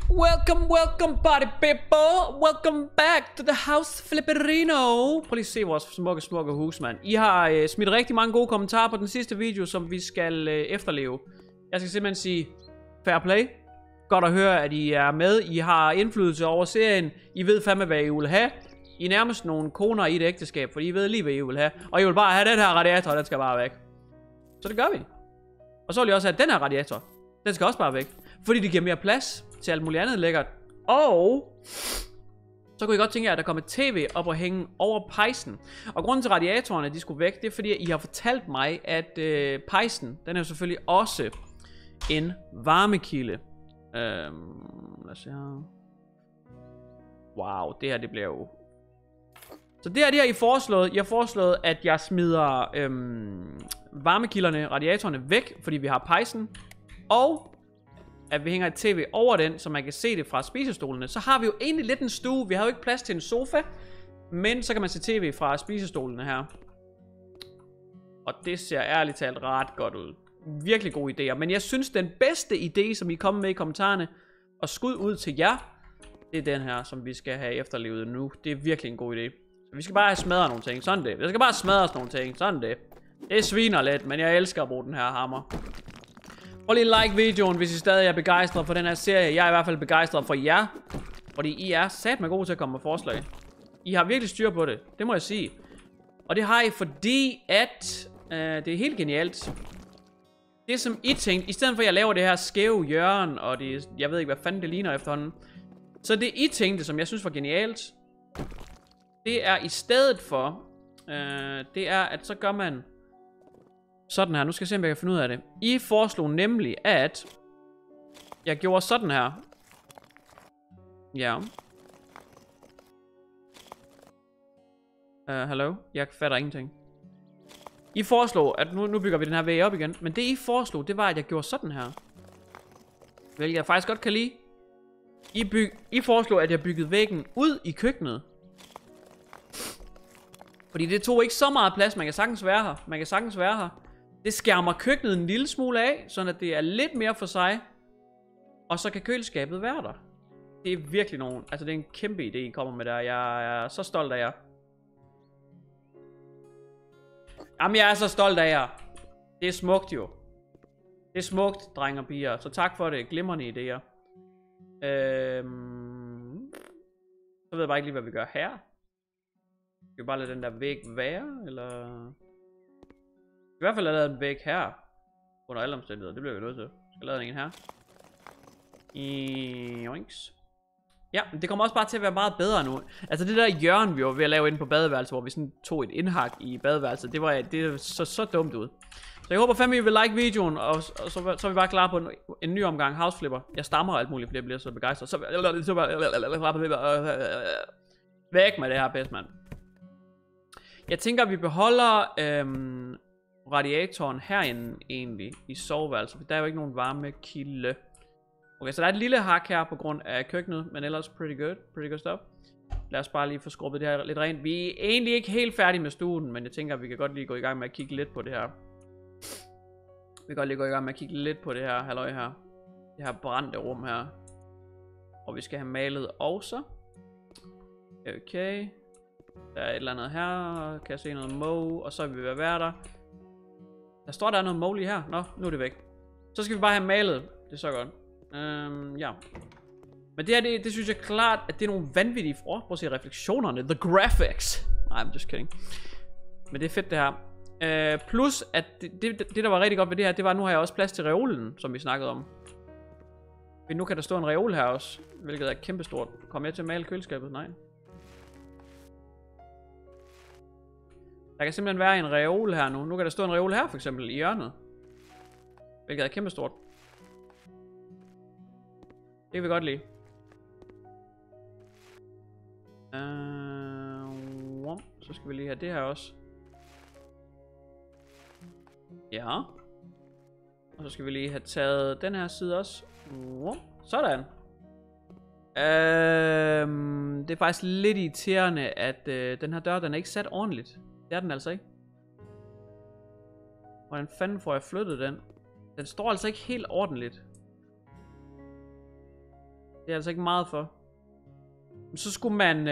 Welcome party people. Welcome back to the house Flipperino. Prøv lige at se vores smukke hus, mand. I har smidt rigtig mange gode kommentarer på den sidste video, som vi skal efterleve. Jeg skal simpelthen sige fair play. Godt at høre, at I er med. I har indflydelse over serien. I ved fandme, hvad I vil have. I er nærmest nogle koner i et ægteskab, for I ved lige, hvad I vil have. Og I vil bare have den her radiator, den skal bare væk. Så det gør vi. Og så vil jeg også have den her radiator. Den skal også bare væk. Fordi det giver mere plads til alt muligt andet lækkert. Og så kunne I godt tænke jer, at der kommer et tv op og hænge over pejsen. Og grunden til radiatorerne, de skulle væk, det er fordi, at I har fortalt mig, at pejsen, den er jo selvfølgelig også en varmekilde. Lad os se her. Wow, det her, det bliver jo... Så det her, I har foreslået, at jeg smider varmekilderne, radiatorerne væk, fordi vi har pejsen. Og at vi hænger et tv over den, så man kan se det fra spisestolene. Så har vi jo egentlig lidt en stue. Vi har jo ikke plads til en sofa, men så kan man se tv fra spisestolene her. Og det ser ærligt talt ret godt ud. Virkelig gode idéer. Men jeg synes, den bedste idé, som I kommer med i kommentarerne, og skud ud til jer, det er den her, som vi skal have efterlevet nu. Det er virkelig en god idé. Så vi skal bare have smadret nogle ting. Sådan det. Der skal bare smadres nogle ting. Sådan det. Det sviner lidt, men jeg elsker at bruge den her hammer. Prøv lige like videoen, hvis I stadig er begejstret for den her serie. Jeg er i hvert fald begejstret for jer. Fordi I er satme gode til at komme med forslag. I har virkelig styr på det. Det må jeg sige. Og det har I, fordi at det er helt genialt. Det som I tænkte, i stedet for at jeg laver det her skæve hjørne, og det, jeg ved ikke hvad fanden det ligner efterhånden. Så det I tænkte, som jeg synes var genialt, det er i stedet for, det er at så gør man sådan her. Nu skal jeg se, om jeg kan finde ud af det. I foreslog nemlig, at jeg gjorde sådan her. Ja. Hallo? Jeg fatter ingenting. I foreslog, at nu bygger vi den her væg op igen. Men det I foreslog, det var, at jeg gjorde sådan her. Hvilket jeg faktisk godt kan lide. I foreslog, at jeg byggede væggen ud i køkkenet. Fordi det tog ikke så meget plads. Man kan sagtens være her. Det skærmer køkkenet en lille smule af, så at det er lidt mere for sig. Og så kan køleskabet være der. Det er virkelig nogen. Altså det er en kæmpe idé, I kommer med der. Jeg er så stolt af jer. Jamen jeg er så stolt af jer. Det er smukt jo. Det er smukt, drenge og piger. Så tak for det. Glimrende idéer. Så ved jeg bare ikke lige, hvad vi gør her. Skal vi bare lade den der væg være, eller... I hvert fald lade den væg her. Under alle omstændigheder, det bliver vi nødt til. Skal lade den en her. Joinks. Ja, det kommer også bare til at være meget bedre nu. Altså det der hjørne, vi var ved at lave inde på badeværelset, hvor vi sådan tog et indhak i badeværelset, det så dumt ud. Så jeg håber fandme, I vil like videoen, og så er vi bare klar på en ny omgang House Flipper. Jeg stammer alt muligt, fordi jeg bliver så begejstret. Væk med det her pæs, mand. Jeg tænker, at vi beholder radiatoren herinde egentlig i soveværelset, for der er jo ikke nogen varmekilde. Okay, så der er et lille hak her på grund af køkkenet, men ellers pretty good stuff. Lad os bare lige få skrubbet det her lidt rent. Vi er egentlig ikke helt færdige med stuen, men jeg tænker, at vi kan godt lige gå i gang med at kigge lidt på det her. Vi kan godt lige gå i gang med at kigge lidt på det her halløj her. Det her brændte rum her. Og vi skal have malet også. Okay. Der er et eller andet her. Kan jeg se noget mow? Og så er vi ved at være der. Der står der er noget mow lige her. Nå, nu er det væk. Så skal vi bare have malet. Det er så godt. Ja. Men det her, det synes jeg klart, at det er nogle vanvittige... prøv at se refleksionerne. The graphics. Nej, I'm just kidding. Men det er fedt det her. Plus, at det der var rigtig godt ved det her, det var, at nu har jeg også plads til reolen, som vi snakkede om. Men nu kan der stå en reol her også, hvilket er kæmpestort. Kommer jeg til at male køleskabet? Nej. Der kan simpelthen være en reol her nu. Nu kan der stå en reol her for eksempel i hjørnet. Hvilket er kæmpestort. Det kan vi godt lide. Så skal vi lige have det her også. Ja. Og så skal vi lige have taget den her side også. Sådan. Det er faktisk lidt irriterende, at den her dør, den er ikke sat ordentligt. Det er den altså ikke. Hvordan fanden får jeg flyttet den? Den står altså ikke helt ordentligt. Det er altså ikke meget for. Så skulle man...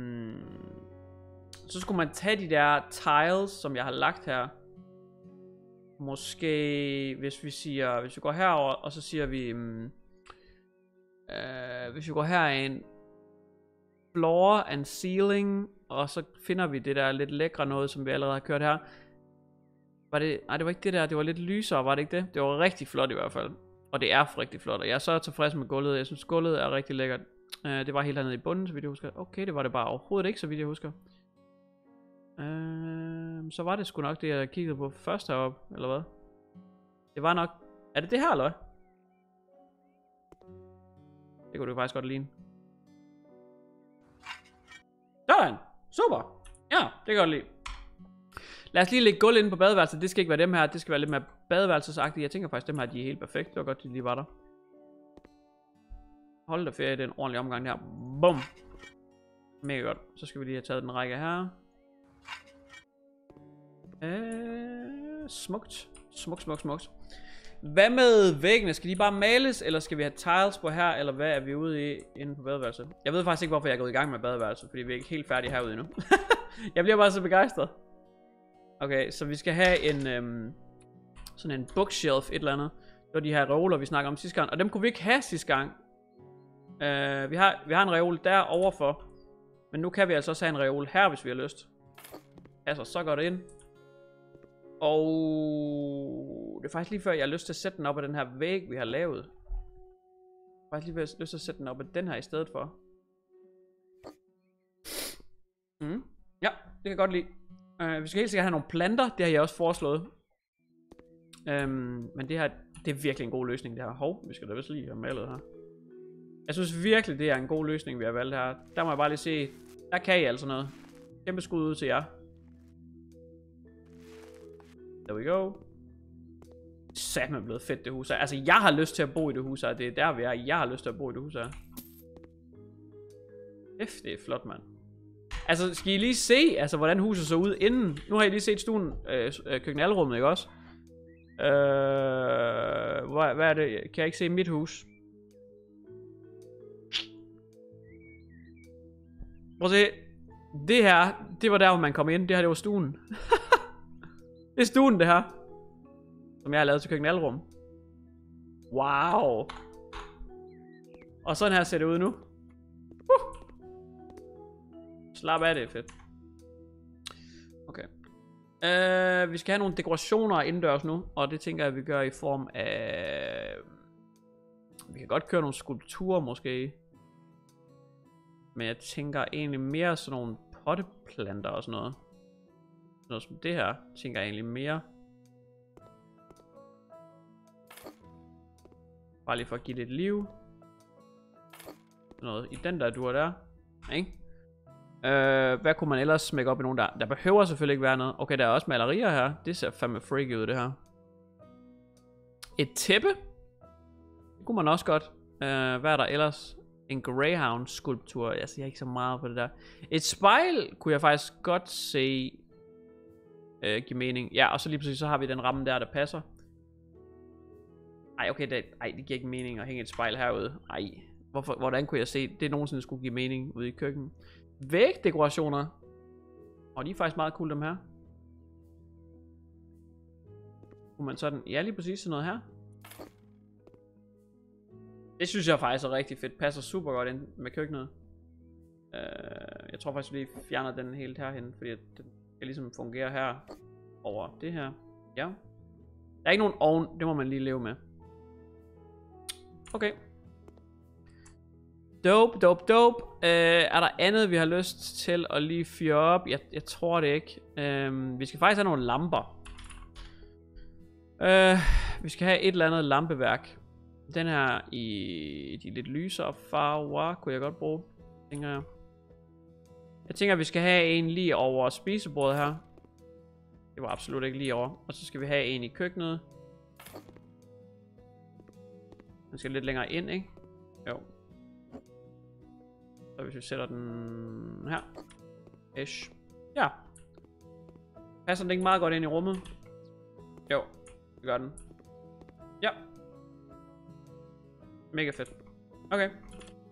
så skulle man tage de der tiles, som jeg har lagt her. Måske, hvis vi går herover, og så siger vi... hvis vi går herind... Floor and ceiling, og så finder vi det der lidt lækre noget, som vi allerede har kørt her. Var det... Nej, det var ikke det der, det var lidt lysere, var det ikke det? Det var rigtig flot i hvert fald. Og det er rigtig flot, og jeg er så tilfreds med gulvet. Jeg synes, gulvet er rigtig lækkert. Det var helt hernede i bunden, så vidt jeg husker. Okay, det var det bare overhovedet ikke, så vidt jeg husker. Så var det sgu nok det, jeg kiggede på først heroppe, eller hvad? Det var nok... Er det det her, eller hvad? Det kunne du faktisk godt ligne. Sådan! Super! Ja, det kan jeg godt lide. Lad os lige lægge gulv inde på badeværelset. Det skal ikke være dem her. Det skal være lidt mere badeværelsesagtigt. Jeg tænker faktisk, dem her de er helt perfekt. Det var godt, de lige var der. Hold da ferie, det er en ordentlig omgang der. Bum! Mega godt. Så skal vi lige have taget den række her. Smukt. Smukt. Hvad med væggene? Skal de bare males, eller skal vi have tiles på her, eller hvad er vi ude i inde på badeværelset? Jeg ved faktisk ikke, hvorfor jeg er gået i gang med badeværelset, fordi vi er ikke helt færdige herude endnu. Jeg bliver bare så begejstret. Okay, så vi skal have en sådan en bookshelf, et eller andet. Det var de her reoler, vi snakkede om sidste gang, og dem kunne vi ikke have sidste gang. Vi har en reol der overfor, men nu kan vi altså også have en reol her, hvis vi har lyst. Altså, så går det ind. Og det er faktisk lige før, jeg har lyst til at sætte den op af den her væg, vi har lavet. Jeg har faktisk lige lyst til at sætte den op af den her i stedet for. Ja, det kan jeg godt lide. Vi skal helt sikkert have nogle planter, det har jeg også foreslået. Men det her, det er virkelig en god løsning, det her. Hov, vi skal da vist lige have malet her. Jeg synes virkelig, det er en god løsning, vi har valgt her. Der må jeg bare lige se, der kan I altså noget. Kæmpe skud ud til jer. There we go. Satme blevet fedt, det hus her. Altså, jeg har lyst til at bo i det hus her. Det er der, vi er. Jeg har lyst til at bo i det hus her. Det er flot, mand. Altså, skal I lige se, altså, hvordan huset så ud inden? Nu har I lige set stuen, køkkenalrummet, ikke også? Hvad er det? Kan jeg ikke se mit hus? Prøv at se. Det her, det var der, hvor man kom ind. Det her, det var stuen. Det er stuen, det her. Som jeg har lavet til køkkenalrum. Wow. Og sådan her ser det ud nu. Slap af, det er fedt. Okay. Vi skal have nogle dekorationer indendørs nu. Og det tænker jeg, vi gør i form af... Vi kan godt køre nogle skulpturer måske. Men jeg tænker egentlig mere sådan nogle potteplanter og sådan noget. Noget som det her, tænker jeg egentlig mere. Bare lige for at give lidt liv. Noget i den der dur der. Ikke? Hvad kunne man ellers smække op i nogen der? Der behøver selvfølgelig ikke være noget. Okay, der er også malerier her. Det ser fandme freaky ud, det her. Et tæppe? Det kunne man også godt. Hvad er der ellers? En Greyhound skulptur. Jeg siger ikke så meget på det der. Et spejl kunne jeg faktisk godt se give mening. Ja, og så lige præcis så har vi den ramme der passer. Ej, okay, det giver ikke mening at hænge et spejl herude. Ej, hvordan kunne jeg se, det nogensinde skulle give mening ude i køkkenet? Vægdekorationer. Og de er faktisk meget cool, dem her. Kunne man sådan, ja, lige præcis sådan noget her. Det synes jeg faktisk er rigtig fedt. Passer super godt ind med køkkenet. Jeg tror faktisk, vi fjerner den helt herhen, fordi den skal ligesom fungere her over det her. Ja. Der er ikke nogen ovn, det må man lige leve med. Okay. Dope. Er der andet, vi har lyst til at lige fyre op? Jeg tror det ikke. Vi skal faktisk have nogle lamper. Vi skal have et eller andet lampeværk. Den her i de lidt lysere farver kunne jeg godt bruge, tænker jeg. Jeg tænker, at vi skal have en lige over spisebordet her. Det var absolut ikke lige over. Og så skal vi have en i køkkenet. Den skal lidt længere ind, ikke? Jo. Så hvis vi sætter den her. Ish. Ja. Passer den ikke meget godt ind i rummet? Jo, det gør den. Ja. Mega fedt. Okay.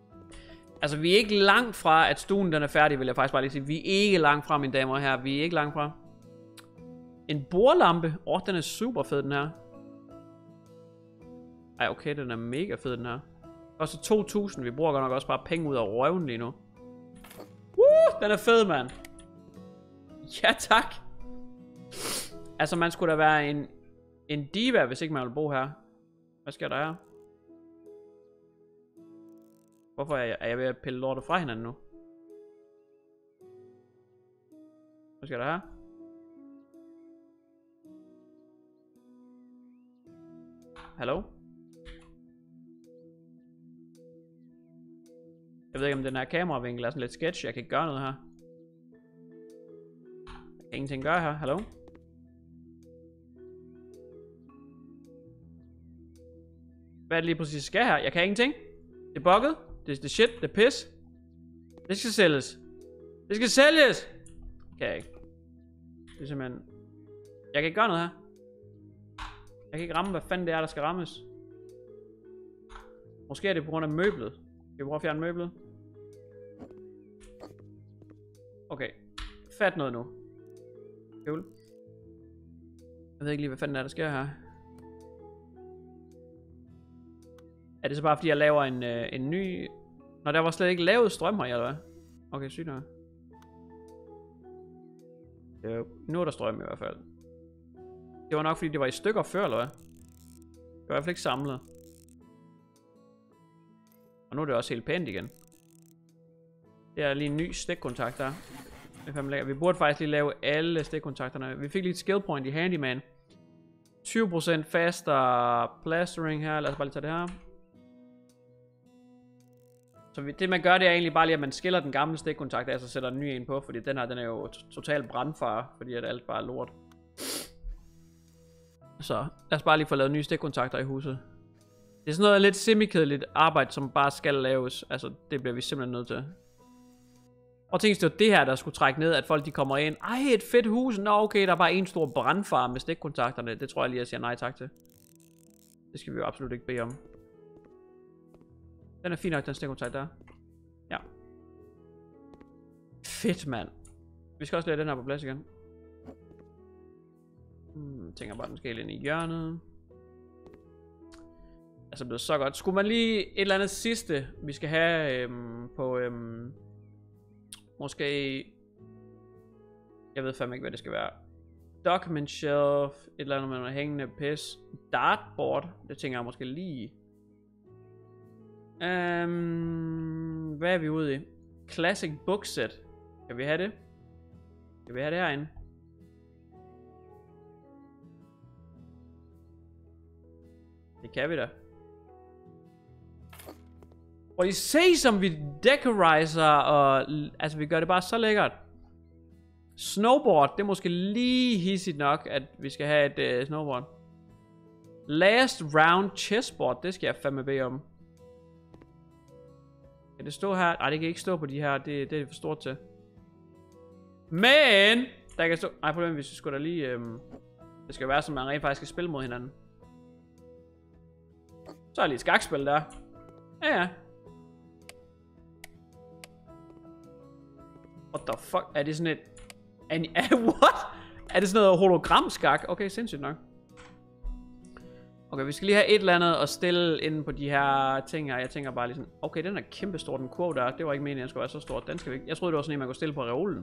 Altså, vi er ikke langt fra, at stuen den er færdig, vil jeg faktisk bare lige sige. Vi er ikke langt fra, mine damer og herrer. Vi er ikke langt fra. En bordlampe. Den er super fed, den her. Ej, okay, den er mega fed, den her. Koster 2.000. Vi bruger godt nok også bare penge ud af røven lige nu. Den er fed, mand. Ja, tak. Altså, man skulle da være en diva, hvis ikke man vil bo her. Hvad sker der her? Hvorfor er jeg ved at pille lortet fra hinanden nu? Hvad sker der her? Hallo? Jeg ved ikke, om den her kameravinkel er sådan lidt sketchy. Jeg kan ikke gøre noget her. Jeg kan ingenting gøre her. Hallo? Hvad er det lige præcis skal her? Jeg kan ingenting. Det er bugget. Det er shit. Det er pis. Det skal sælges. Det skal sælges! Kan jeg ikke. Det er simpelthen... Jeg kan ikke gøre noget her. Jeg kan ikke ramme, hvad fanden det er, der skal rammes. Måske er det på grund af møblet. Skal vi prøve at fjerne møblet? Okay. Fat noget nu. Kævel. Jeg ved ikke lige, hvad fanden er, der sker her. Er det så bare fordi jeg laver en ny... Nå, der var slet ikke lavet strøm her, eller hvad? Okay, sygt nok. Nu er der strøm i hvert fald. Det var nok fordi det var i stykker før, eller hvad? Det var i hvert fald ikke samlet. Og nu er det også helt pænt igen. Det er lige en ny stikkontakt der. Vi burde faktisk lige lave alle stikkontakterne. Vi fik lige et skill point i Handyman. 20% faster plastering her. Lad os bare lige tage det her. Så det man gør, det er egentlig bare lige, at man skiller den gamle stikkontakt af, så sætter den nye en på. Fordi den her, den er jo totalt brandfare, fordi at alt bare er lort. Så lad os bare lige få lavet nye stikkontakter i huset. Det er sådan noget lidt semi-kedeligt arbejde, som bare skal laves. Altså, det bliver vi simpelthen nødt til. Og tænk, det var det her, der skulle trække ned, at folk de kommer ind. Ej, et fedt hus. Nå, okay, der er bare en stor brandfare med stikkontakterne. Det tror jeg lige, jeg siger nej tak til. Det skal vi jo absolut ikke bede om. Den er fin nok, den stikkontakt der. Ja. Fedt, mand. Vi skal også lægge den her på plads igen. Tænker bare, den skal ind i hjørnet. Altså, det bliver så godt. Skulle man lige et eller andet sidste, vi skal have på... Måske... Jeg ved fandme ikke, hvad det skal være. Document shelf. Et eller andet med noget hængende pis. Dartboard. Det tænker jeg måske lige... hvad er vi ude i? Classic book set. Kan vi have det? Kan vi have det herinde? Det kan vi da. Og I se som vi decoriser og... Altså vi gør det bare så lækkert. Snowboard. Det er måske lige hissigt nok, at vi skal have et snowboard. Last round chessboard. Det skal jeg fandme bede om. Kan det stå her? Nej, det kan ikke stå på de her. Det er for stort til. Men! Der kan stå... Nej, problemet hvis vi skulle da lige... Det skal være, som man rent faktisk skal spille mod hinanden. Så er lige et skakspil der. Ja, ja. What the fuck? Er det sådan et... What? Er det sådan noget hologramskak? Okay, sindssygt nok. Okay, vi skal lige have et eller andet at stille inde på de her ting her. Jeg tænker bare lige sådan... Okay, den er kæmpestor, den kurv der. Det var ikke meningen, at den skulle være så stor. Den skal vi ikke... Jeg troede, det var sådan en, man kunne stille på reolen.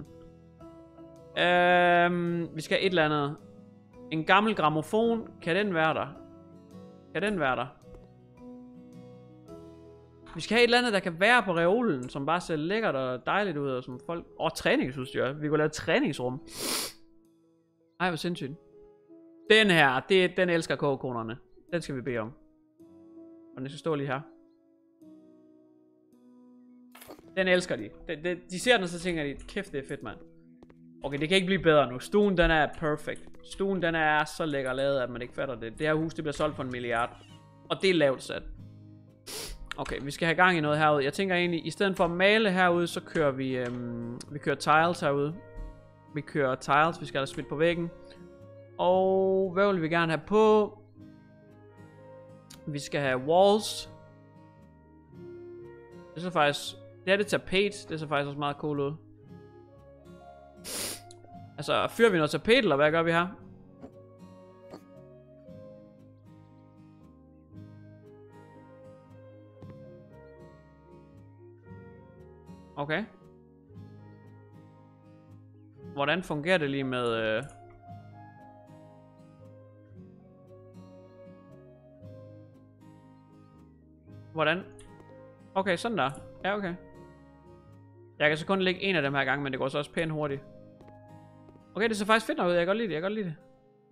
Vi skal have et eller andet. En gammel gramofon. Kan den være der? Kan den være der? Vi skal have et eller andet, der kan være på reolen, som bare ser lækkert og dejligt ud, og som folk... træningsudstyr. Vi kunne lave et træningsrum. Ej, hvor sindssygt. Den her, den elsker kogekonerne. Den skal vi bede om. Og den skal stå lige her. Den elsker de. De ser den, og så tænker de, kæft, det er fedt, mand. Okay, det kan ikke blive bedre nu. Stuen, den er perfect. Stuen, den er så lækker lavet, at man ikke fatter det. Det her hus, det bliver solgt for 1 milliard. Og det er lavt sat. Okay, vi skal have gang i noget herude. Jeg tænker egentlig, i stedet for at male herude, så kører vi kører tiles herude. Vi kører tiles, vi skal have smidt på væggen. Og hvad vil vi gerne have på? Vi skal have walls. Det er så faktisk Det er det tapet. Det ser faktisk også meget cool ud. Altså, fyrer vi noget tapet, eller hvad gør vi her? Okay. Hvordan fungerer det lige med... Hvordan? Okay, sådan der. Ja, okay. Jeg kan så kun lægge en af dem her gang, men det går så også pænt hurtigt. Okay, det ser faktisk fedt nok ud. Jeg kan godt lide det. Jeg kan godt lide det.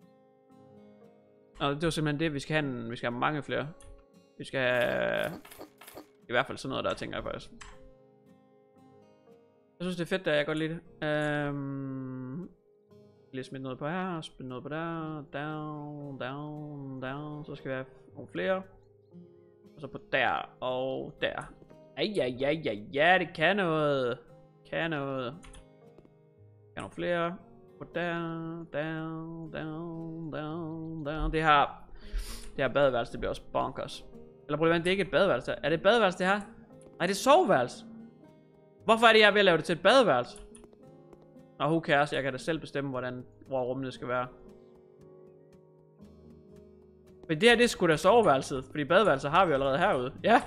Og det var simpelthen det, vi skal have. Vi skal have mange flere. Vi skal have... I hvert fald sådan noget der, tænker jeg faktisk. Jeg synes, det er fedt, at jeg kan godt lide det. Lige smide noget på her, smide noget på der. Down, down, down. Så skal vi have nogle flere. Og så på der og der. Ja, det kan noget. Kan noget. Kan nogle flere. På der, down, down, down, down. Det her badeværelse, det bliver også bonkers. Eller prøv at det er ikke et badeværelse. Er det et badeværelse, det her? Nej, det er soveværelse. Hvorfor er det, jeg er ved at lave det til et badeværelse? Nå, who cares? Jeg kan da selv bestemme, hvor rummet skal være. Men det her, det er sgu da soveværelset. Fordi badeværelset har vi allerede herude. Ja.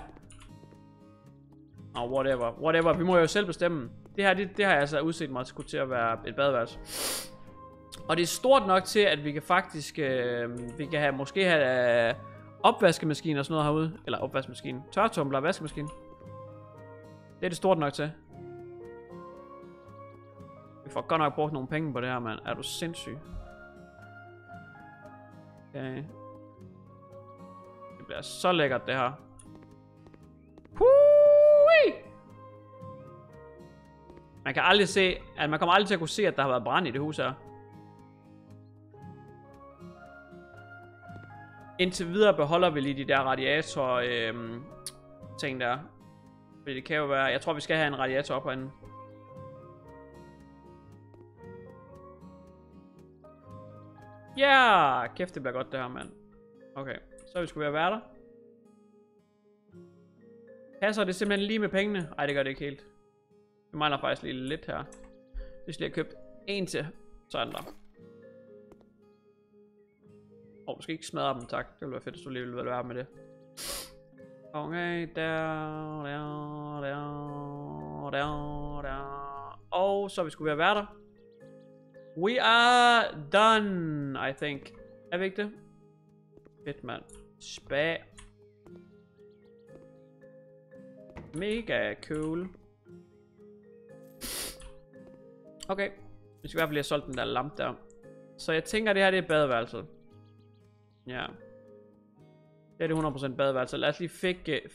Nå, whatever. Vi må jo selv bestemme. Det her, det har jeg altså udset mig til at være et badeværelse. Og det er stort nok til, at vi kan faktisk... vi kan måske have opvaskemaskine og sådan noget herude. Eller opvaskemaskine. Tørretumbler og vaskemaskine. Det er det stort nok til. Vi får godt nok brugt nogle penge på det her, mand. Er du sindssyg? Okay. Det bliver så lækkert, det her. Man kan aldrig se, at man kommer aldrig til at kunne se, at der har været brand i det hus her. Indtil videre beholder vi lige de der radiator ting der. Fordi det kan jo være, jeg tror vi skal have en radiator op herinde. Ja, kæft det bliver godt det her, mand. Okay, så vi skulle ved at være der. Passer det simpelthen lige med pengene? Ej, det gør det ikke helt. Vi mangler faktisk lige lidt her. Hvis jeg har købt en til, sådan der. Du skal ikke smadre dem, tak. Det ville være fedt, hvis du lige ville være med det. Okay, der. Og så er vi skulle ved at være der. We are done, I think. Er vi ikke det? Fedt, mand. Spa. Mega cool. Okay. Vi skal i hvert fald lige have solgt den der lampe der. Så jeg tænker, det her det er badeværelset. Ja. Det er det 100% badeværelse. Lad os lige fik det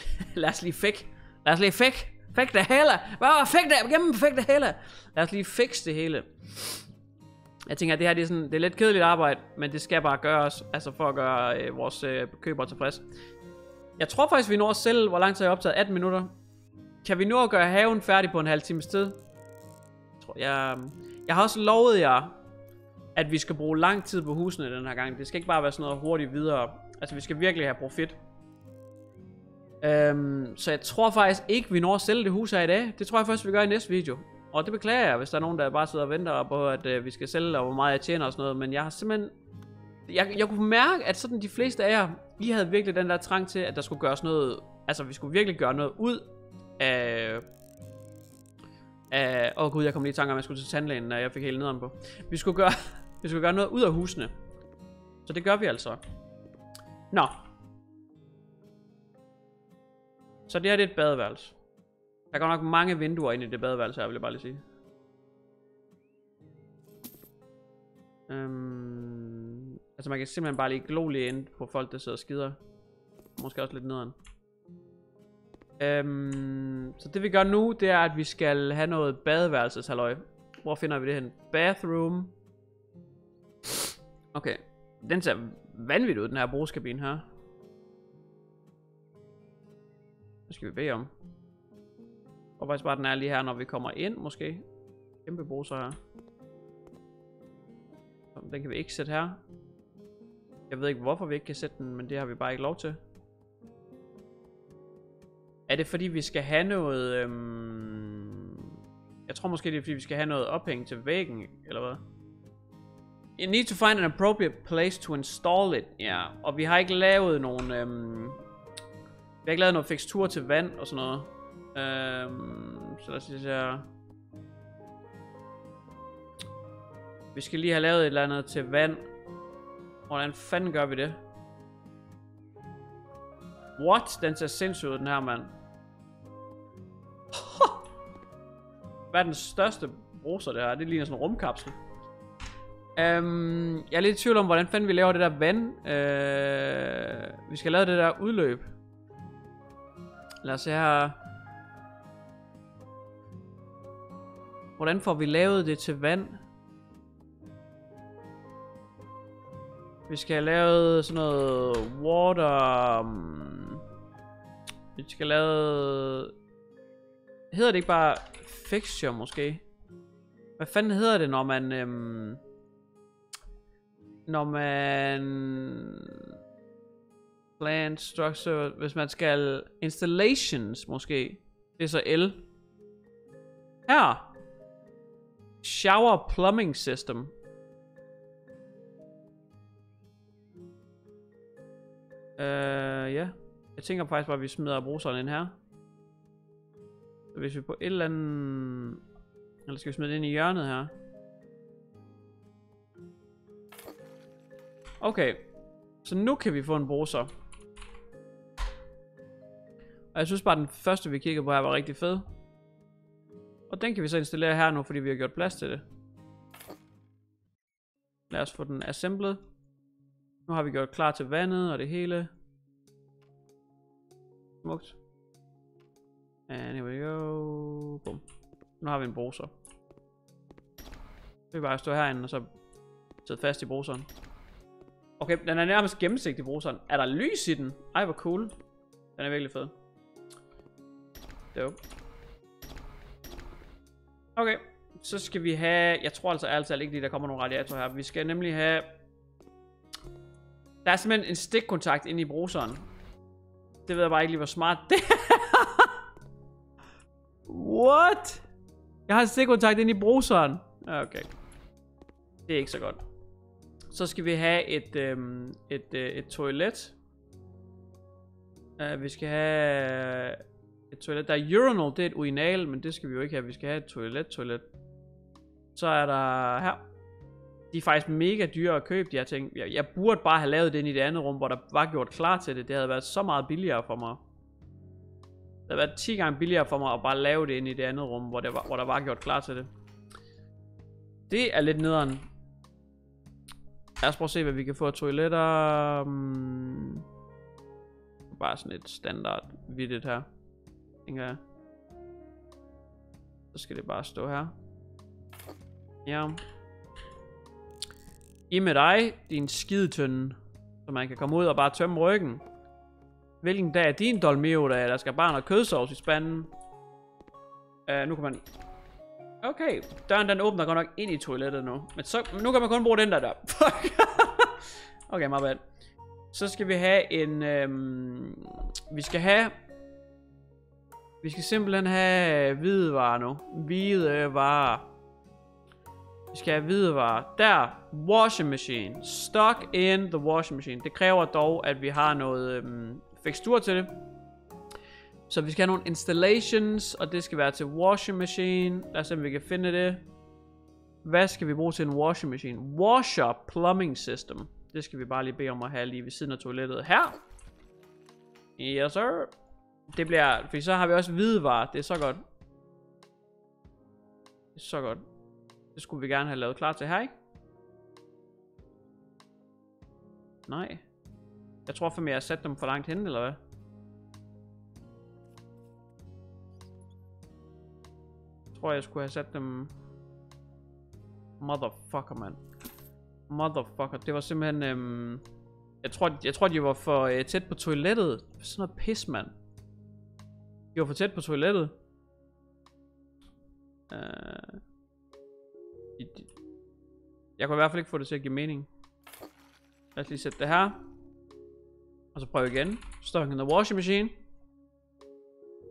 hele. Fik det hele. Lad os lige fikse det hele. Jeg tænker, at det her det er lidt kedeligt arbejde, men det skal bare gøres, altså for at gøre vores købere tilfreds. Jeg tror faktisk, vi når at sælge, hvor lang tid jeg har optaget? 18 minutter. Kan vi nå at gøre haven færdig på en halv times tid? Jeg har også lovet jer, at vi skal bruge lang tid på husene den her gang. Det skal ikke bare være sådan noget hurtigt videre. Altså, vi skal virkelig have profit. Så jeg tror faktisk ikke, vi når at sælge det hus her i dag. Det tror jeg først, vi gør i næste video. Og det beklager jeg, hvis der er nogen, der bare sidder og venter på, at vi skal sælge, og hvor meget jeg tjener og sådan noget. Men jeg har simpelthen... Jeg kunne mærke, at sådan de fleste af jer, I havde virkelig den der trang til, at der skulle gøres noget... Altså, vi skulle virkelig gøre noget ud af... Åh gud, jeg kom lige i tanke om, at jeg skulle til tandlægen, når jeg fik hele nederen på. Vi skulle gøre noget ud af husene. Så det gør vi altså. Nå. Så det her det er et badeværelse. Der går nok mange vinduer ind i det badeværelse her, vil jeg bare lige sige. Altså man kan simpelthen bare lige glo lige ind på folk, der sidder og skider. Måske også lidt nederen. Så det vi gør nu, det er, at vi skal have noget badeværelseshalløj. Hvor finder vi det hen? Bathroom. Okay. Den ser vanvittigt ud, den her brugskabine her. Hvad skal vi bede om? Og faktisk bare den er lige her, når vi kommer ind, måske. Kæmpe bruser her. Den kan vi ikke sætte her. Jeg ved ikke, hvorfor vi ikke kan sætte den, men det har vi bare ikke lov til. Er det fordi vi skal have noget... Jeg tror måske det er fordi vi skal have noget ophæng til væggen, eller hvad? You need to find an appropriate place to install it. Ja, og vi har ikke lavet nogen... vi har ikke lavet noget fikstur til vand og sådan noget. Så lad os lige se. Vi skal lige have lavet et eller andet til vand. Hvordan fanden gør vi det? What? Den ser sindssygt ud, den her, mand. Hvad er den største bruser, det her? Det ligner sådan en rumkapsel. Jeg er lidt i tvivl om, hvordan fanden vi laver det der vand. Vi skal lave det der udløb. Lad os se her. Hvordan får vi lavet det til vand? Vi skal have lavet sådan noget water... vi skal lave... Hedder det ikke bare fixture måske? Hvad fanden hedder det, når man... når man... Plant structure... Hvis man skal... Installations måske. Det er så L. Her! Shower plumbing system. Ja. Jeg tænker faktisk bare, at vi smider bruseren ind her. Så hvis vi på et eller andet... Eller skal vi smide det ind i hjørnet her? Okay. Så nu kan vi få en bruser. Og jeg synes bare, at den første vi kiggede på her var rigtig fed. Og den kan vi så installere her nu, fordi vi har gjort plads til det. Lad os få den assemblet. Nu har vi gjort klar til vandet og det hele. Smukt. And here we go. Boom. Nu har vi en bruser. Så vi bare stå herinde og så sidde fast i bruseren. Okay, den er nærmest gennemsigtig i bruseren. Er der lys i den? Ej, hvor cool. Den er virkelig fed. Dope. Okay, så skal vi have... Jeg tror altså ærligt ikke lige, der kommer nogle radiatorer her. Vi skal nemlig have... Der er simpelthen en stikkontakt inde i bruseren. Det ved jeg bare ikke lige, hvor smart det er. What? Jeg har en stikkontakt inde i bruseren. Okay. Det er ikke så godt. Så skal vi have et toilet. Vi skal have et toilet. Der er urinal, det er et urinal, men det skal vi jo ikke have. Vi skal have et toilet. Så er der her. De er faktisk mega dyre at købe, de her ting. Jeg burde bare have lavet det ind i det andet rum, hvor der var gjort klar til det. Det havde været så meget billigere for mig. Det havde været 10 gange billigere for mig at bare lave det ind i det andet rum, hvor der var gjort klar til det. Det er lidt nederen. Lad os prøve at se, hvad vi kan få af toiletter. Bare sådan et standard vidtigt her, tænker jeg. Så skal det bare stå her. Ja. I med dig, din skidetønde, så man kan komme ud og bare tømme ryggen. Hvilken dag er din dolmio-dag? Der skal bare noget kødsovs i spanden. Nu kan man... Okay, døren den åbner godt nok ind i toilettet nu. Men så, nu kan man kun bruge den der. Fuck. Okay, my bad. Så skal vi have en... Vi skal simpelthen have hvidevarer nu. Hvidevarer. Vi skal have hvidevarer. Der. Washing machine. Stock in the washing machine. Det kræver dog, at vi har noget fikstur til det. Så vi skal have nogle installations, og det skal være til washing machine. Lad os se, om vi kan finde det. Hvad skal vi bruge til en washing machine? Washer plumbing system. Det skal vi bare lige bede om at have lige ved siden af toilettet her. Yes, sir. Det bliver... For så har vi også hvidevarer. Det er så godt. Det er så godt. Det skulle vi gerne have lavet klar til her, ikke? Nej. Jeg tror for jeg har sat dem for langt hen, eller hvad? Jeg tror, jeg skulle have sat dem... Motherfucker, mand. Motherfucker. Det var simpelthen... Jeg tror, de var for tæt på toilettet. Sådan noget pis, mand. De var for tæt på toilettet. Jeg kunne i hvert fald ikke få det til at give mening. Lad os lige sætte det her. Og så prøve igen. Stock in the washing machine.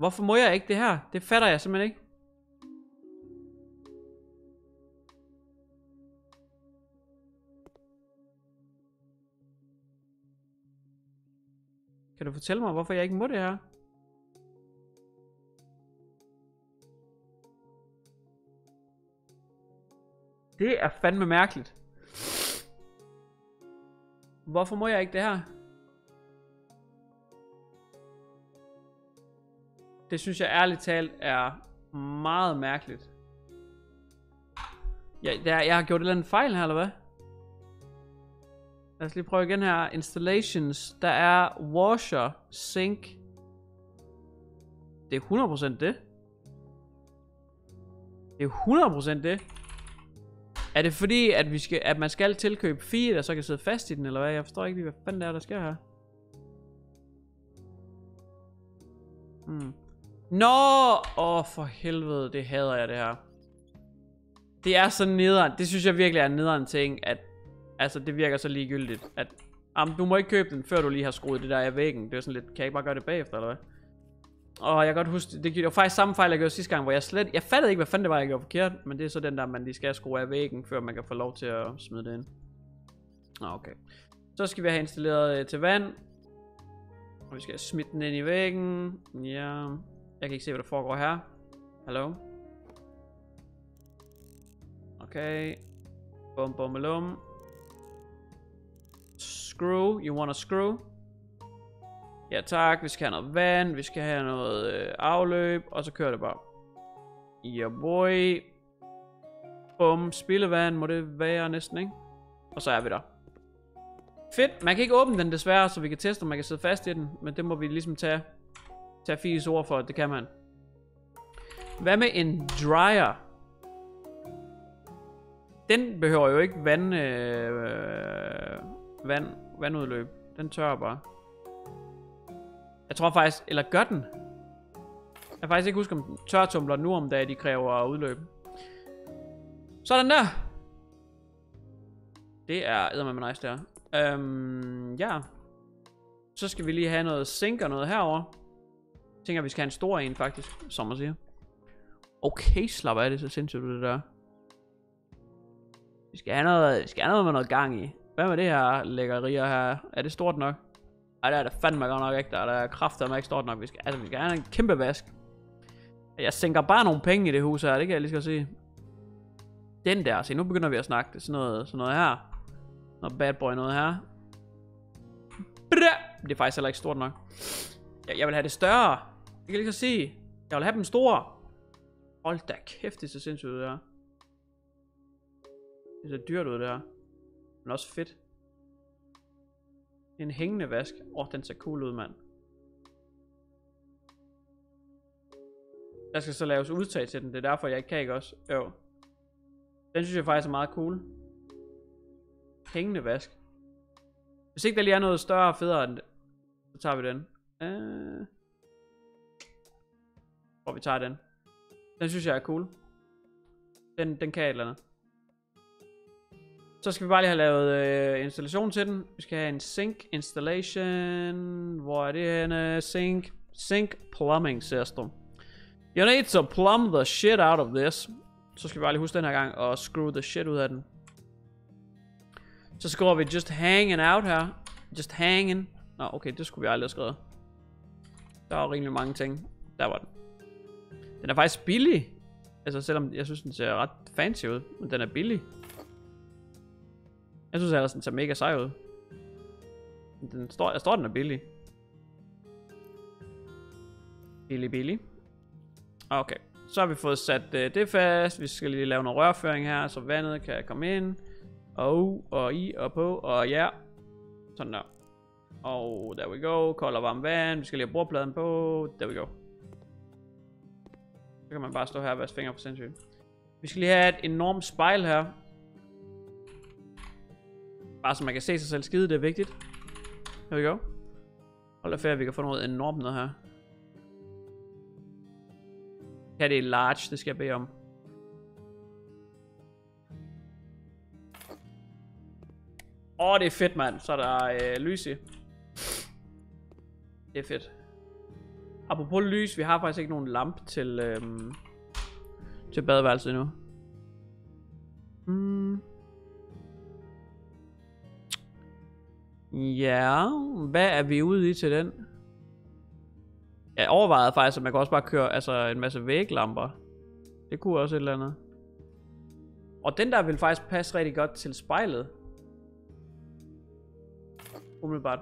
Hvorfor må jeg ikke det her? Det fatter jeg simpelthen ikke. Kan du fortælle mig, hvorfor jeg ikke må det her? Det er fandme mærkeligt. Hvorfor må jeg ikke det her? Det synes jeg ærligt talt er meget mærkeligt. Jeg har gjort et eller andet fejl her, eller hvad? Lad os lige prøve igen her. Installations. Der er washer, sink. Det er 100% det. Det er 100% det. Er det fordi, at man skal tilkøbe feed, der så kan sidde fast i den, eller hvad? Jeg forstår ikke lige, hvad fanden det er, der sker her. Nå! For helvede, det hader jeg det her. Det er så nederen. Det synes jeg virkelig er en nederen ting, at altså det virker så ligegyldigt, at du må ikke købe den, før du lige har skruet det der af væggen. Det er sådan lidt, kan jeg ikke bare gøre det bagefter, eller hvad? Og jeg kan godt huske, det var faktisk samme fejl, jeg gjorde sidste gang, hvor jeg fattede ikke, hvad fanden det var, jeg gjorde forkert. Men det er så den der, man lige skal skrue af væggen, før man kan få lov til at smide det ind. Okay. Så skal vi have installeret til vand. Og vi skal smide den ind i væggen. Ja. Jeg kan ikke se, hvad der foregår her. Hallo? Okay. Bum bum lum. Screw. You want a screw? Ja tak, vi skal have noget vand, vi skal have noget afløb, og så kører det bare. Ja boy. Bum, spildevand må det være næsten, ikke? Og så er vi der. Fedt, man kan ikke åbne den desværre, så vi kan teste, om man kan sidde fast i den. Men det må vi ligesom tage Fies ord for, at det kan man. Hvad med en dryer? Den behøver jo ikke vandudløb. Den tørrer bare. Jeg tror faktisk, eller gør den? Jeg kan faktisk ikke huske, om tørretumbler nu om dagen, de kræver udløb. Sådan der. Det er eddermame nice der. Ja. Så skal vi lige have noget sink og noget herover. Jeg tænker, vi skal have en stor en faktisk, som man siger. Okay, slap af, det så sindssygt det der. Vi skal have noget med noget gang i. Hvad med det her lækkerier her? Er det stort nok? Ej, det er det fandme godt nok ikke. Der er kraftedeme ikke stort nok. Vi skal have en kæmpe vask. Jeg sænker bare nogle penge i det hus her. Det kan jeg lige skal sige. Den der. Se, nu begynder vi at snakke. Det er sådan noget her. Noget bad boy noget her. Det er faktisk heller ikke stort nok. Jeg vil have det større. Jeg kan lige så sige. Jeg vil have dem store. Hold da kæft, det er så sindssygt ud det her. Det ser dyrt ud det her. Men også fedt. En hængende vask. Den ser cool ud, mand. Der skal så laves udtag til den. Det er derfor, jeg ikke kan, ikke også? Jo. Den synes jeg faktisk er meget cool. Hængende vask. Hvis ikke der lige er noget større og federe end det, så tager vi den. Og vi tager den. Den synes jeg er cool. Den kan et eller andet. Så skal vi bare lige have lavet installation til den. Vi skal have en sink installation. Hvor er det henne? Sink plumbing system. You need to plumb the shit out of this. Så skal vi bare lige huske den her gang og screw the shit ud af den. Så skriver vi just hanging out her. Just hanging. Nå, okay, det skulle vi aldrig have skrevet. Der var rimelig mange ting. Der var den. Den er faktisk billig. Altså selvom jeg synes den ser ret fancy ud. Men den er billig. Jeg synes ellers den ser mega sej ud. Jeg står den er billig. Billig. Okay. Så har vi fået sat det fast. Vi skal lige lave noget rørføring her, så vandet kan komme ind. Og i og på. Og ja. Sådan der. Og there we go. Kold og varm vand. Vi skal lige have bordpladen på. There we go. Så kan man bare stå her og vaske fingre for sindssygt. Vi skal lige have et enormt spejl her. Bare så man kan se sig selv skide, det er vigtigt. Here we go. Hold da ferie, vi kan få noget enormt noget her. Her det er large, det skal jeg bede om. Det er fedt, mand. Så er der lys i. Det er fedt. Apropos lys, vi har faktisk ikke nogen lampe til badeværelset endnu. Ja, hvad er vi ude i til den? Jeg overvejede faktisk, at man kan også bare køre en masse væglamper. Det kunne også et eller andet. Og den der vil faktisk passe rigtig godt til spejlet. Umiddelbart.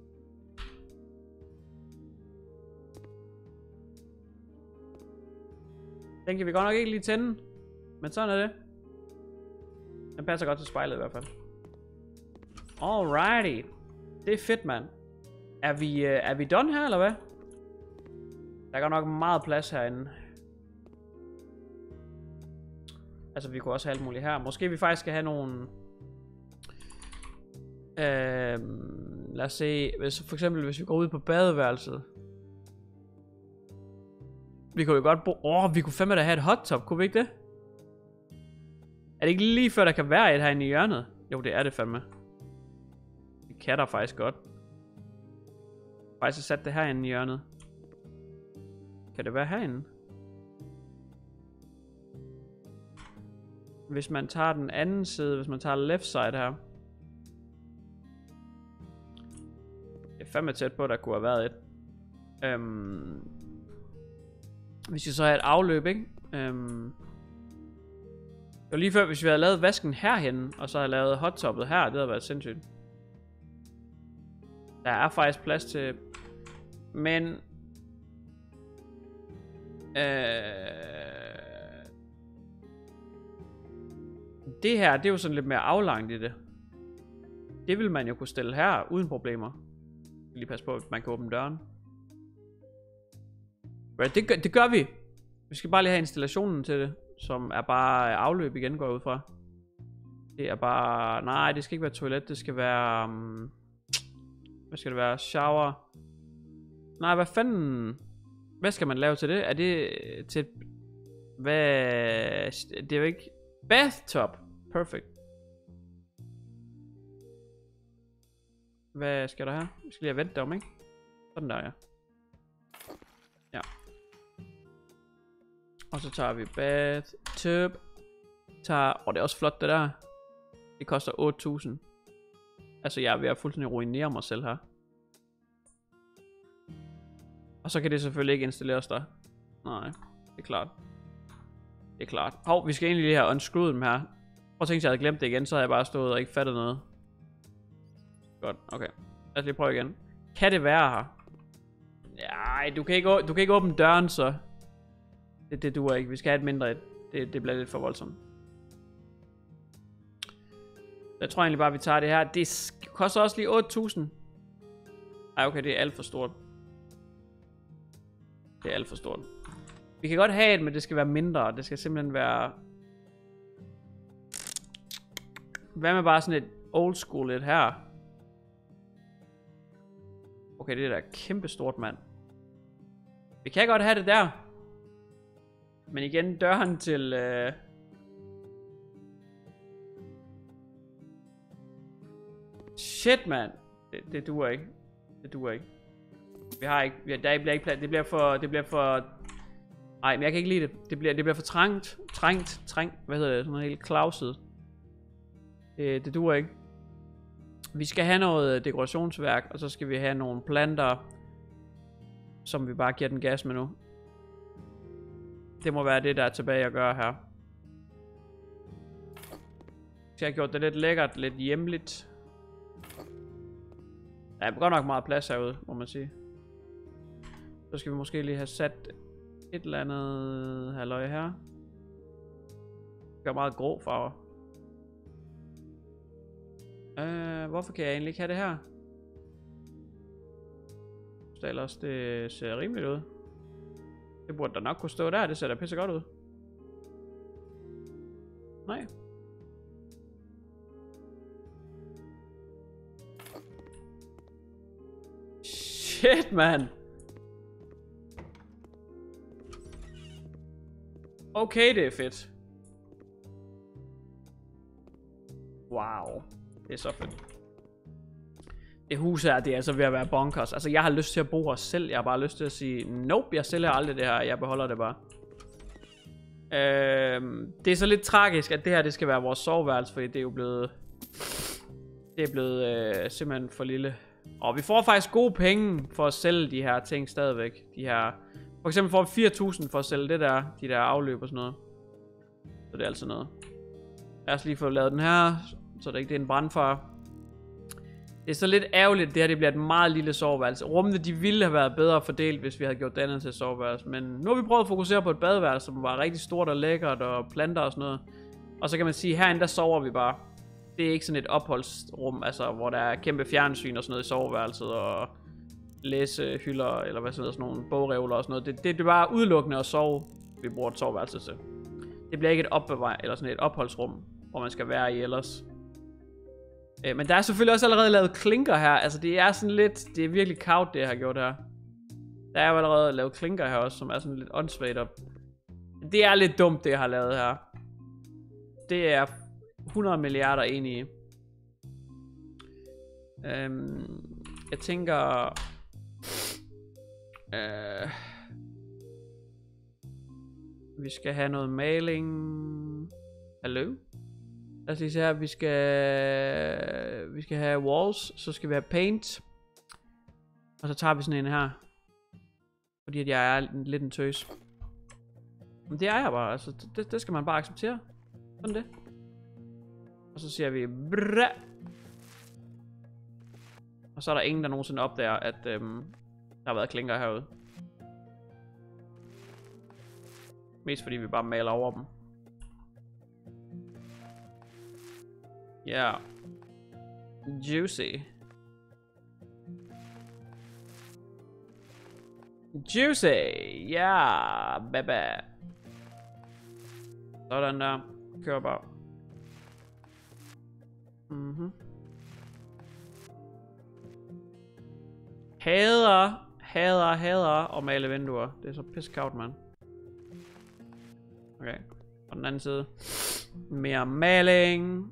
Den kan vi godt nok ikke lige tænde. Men sådan er det. Den passer godt til spejlet i hvert fald. Alrighty. Det er fedt, mand. Er vi done her, eller hvad? Der er godt nok meget plads herinde. Altså, vi kunne også have alt muligt her. Måske vi faktisk skal have nogle... lad os se. For eksempel, hvis vi går ud på badeværelset. Vi kunne jo godt vi kunne fandme da have et hot tub, kunne vi ikke det? Er det ikke lige før, der kan være et herinde i hjørnet? Jo, det er det fandme. Det kan der faktisk godt. Faktisk sat det herinde i hjørnet. Kan det være herinde? Hvis man tager den anden side, hvis man tager left side her. Det er fandme tæt på, at der kunne have været et. Hvis vi så havde et afløb, ikke? Det var lige før, hvis vi havde lavet vasken herhen, og så havde lavet hottoppet her, det havde været sindssygt. Der er faktisk plads til... Men... Det her, det er jo sådan lidt mere aflangt i det. Det vil man jo kunne stille her, uden problemer. Lige passe på, at man kan åbne døren. Right, det gør vi. Vi skal bare lige have installationen til det, som er bare afløb igen, går jeg ud fra. Det er bare... Nej, det skal ikke være toilet, det skal være... Hvad skal det være? Shower. Nej, hvad fanden... Hvad skal man lave til det? Er det til... Hvad... Det er jo ikke... Bathtub. Perfect. Hvad skal der her? Vi skal lige have vendt det om, ikke? Sådan der, ja. Ja. Og så tager vi bathtub. Det er også flot det der. Det koster 8.000. Altså jeg er ved at fuldstændig ruinere mig selv her. Og så kan det selvfølgelig ikke installeres der. Nej, det er klart. Det er klart. Vi skal egentlig lige have unscrewet dem her. Prøv at tænke, at jeg havde glemt det igen, så havde jeg bare stået og ikke fattet noget. Godt, okay. Lad os lige prøve igen. Kan det være her? Nej, du kan ikke åbne døren, så... Det duer ikke. Vi skal have et mindre et. Det bliver lidt for voldsomt. Jeg tror egentlig bare, vi tager det her. Det koster også lige 8.000. Ej, okay, det er alt for stort. Det er alt for stort. Vi kan godt have et, men det skal være mindre. Det skal simpelthen være... Hvad med bare sådan et old school lidt her? Okay, det er da kæmpe stort, mand. Vi kan godt have det der. Men igen, døren til... Shit, mand. Det duer ikke. Det duer ikke. Vi har ikke... Der bliver ikke plads. Det bliver for... Nej, men jeg kan ikke lide det. Det bliver for trængt. Hvad hedder det? Sådan noget helt klauset. Det duer ikke. Vi skal have noget dekorationsværk, og så skal vi have nogle planter, som vi bare giver den gas med nu. Det må være det, der er tilbage at gøre her. Så jeg har gjort det lidt lækkert, lidt hjemligt. Der er godt nok meget plads herude, må man sige. Så skal vi måske lige have sat et eller andet halløj her. Det gør meget grå farver. Hvorfor kan jeg egentlig ikke have det her? Så ellers det ser rimeligt ud. Det burde der nok kunne stå der. Det ser da pisse godt ud. Nej. Shit, man. Okay, det er fedt. Wow. Det er så fedt. Det hus her, det er altså ved at være bonkers. Altså, jeg har lyst til at bo her selv. Jeg har bare lyst til at sige, nope, jeg sælger aldrig det her. Jeg beholder det bare. Det er så lidt tragisk, at det her, det skal være vores soveværelse, fordi det er jo blevet... Det er blevet simpelthen for lille. Og vi får faktisk gode penge for at sælge de her ting stadigvæk. De her... For eksempel får vi 4.000 for at sælge det der, de der afløb og sådan noget. Så det er altså noget. Lad os lige få lavet den her, så det ikke er en brandfare. Det er så lidt ærgerligt, det her det bliver et meget lille soveværelse. Rummene, de ville have været bedre fordelt, hvis vi havde gjort det andet til soveværelse. Men nu har vi prøvet at fokusere på et badeværelse, som var rigtig stort og lækkert, og planter og sådan noget. Og så kan man sige, herinde der sover vi bare. Det er ikke sådan et opholdsrum, altså hvor der er kæmpe fjernsyn og sådan noget i soveværelset, og læsehylder, eller hvad sådan nogle bogreoler og sådan noget. Det er bare udelukkende at sove, vi bruger et soveværelse til. Det bliver ikke et opbevar eller sådan et opholdsrum, hvor man skal være i ellers. Men der er selvfølgelig også allerede lavet klinker her. Altså det er sådan lidt, det er virkelig kaut det jeg har gjort her. Der er jo allerede lavet klinker her også, som er sådan lidt åndssvagt op. Det er lidt dumt det jeg har lavet her. Det er 100 milliarder enige. Jeg tænker... vi skal have noget maling. Hallo? Lad os lige se her, vi skal have walls, så skal vi have paint. Og så tager vi sådan en her. Fordi at jeg er lidt en tøs. Men det er jeg bare, altså det skal man bare acceptere. Sådan det. Og så siger vi brrrr. Og så er der ingen der nogensinde opdager at der har været klinker herude. Mest fordi vi bare maler over dem. Ja. Yeah. Juicy. Juicy. Ja, yeah, baby. Sådan der. Kør bare. Hader at male vinduer. Det er så pissekout, mand. Okay. Og den anden side. Mere maling.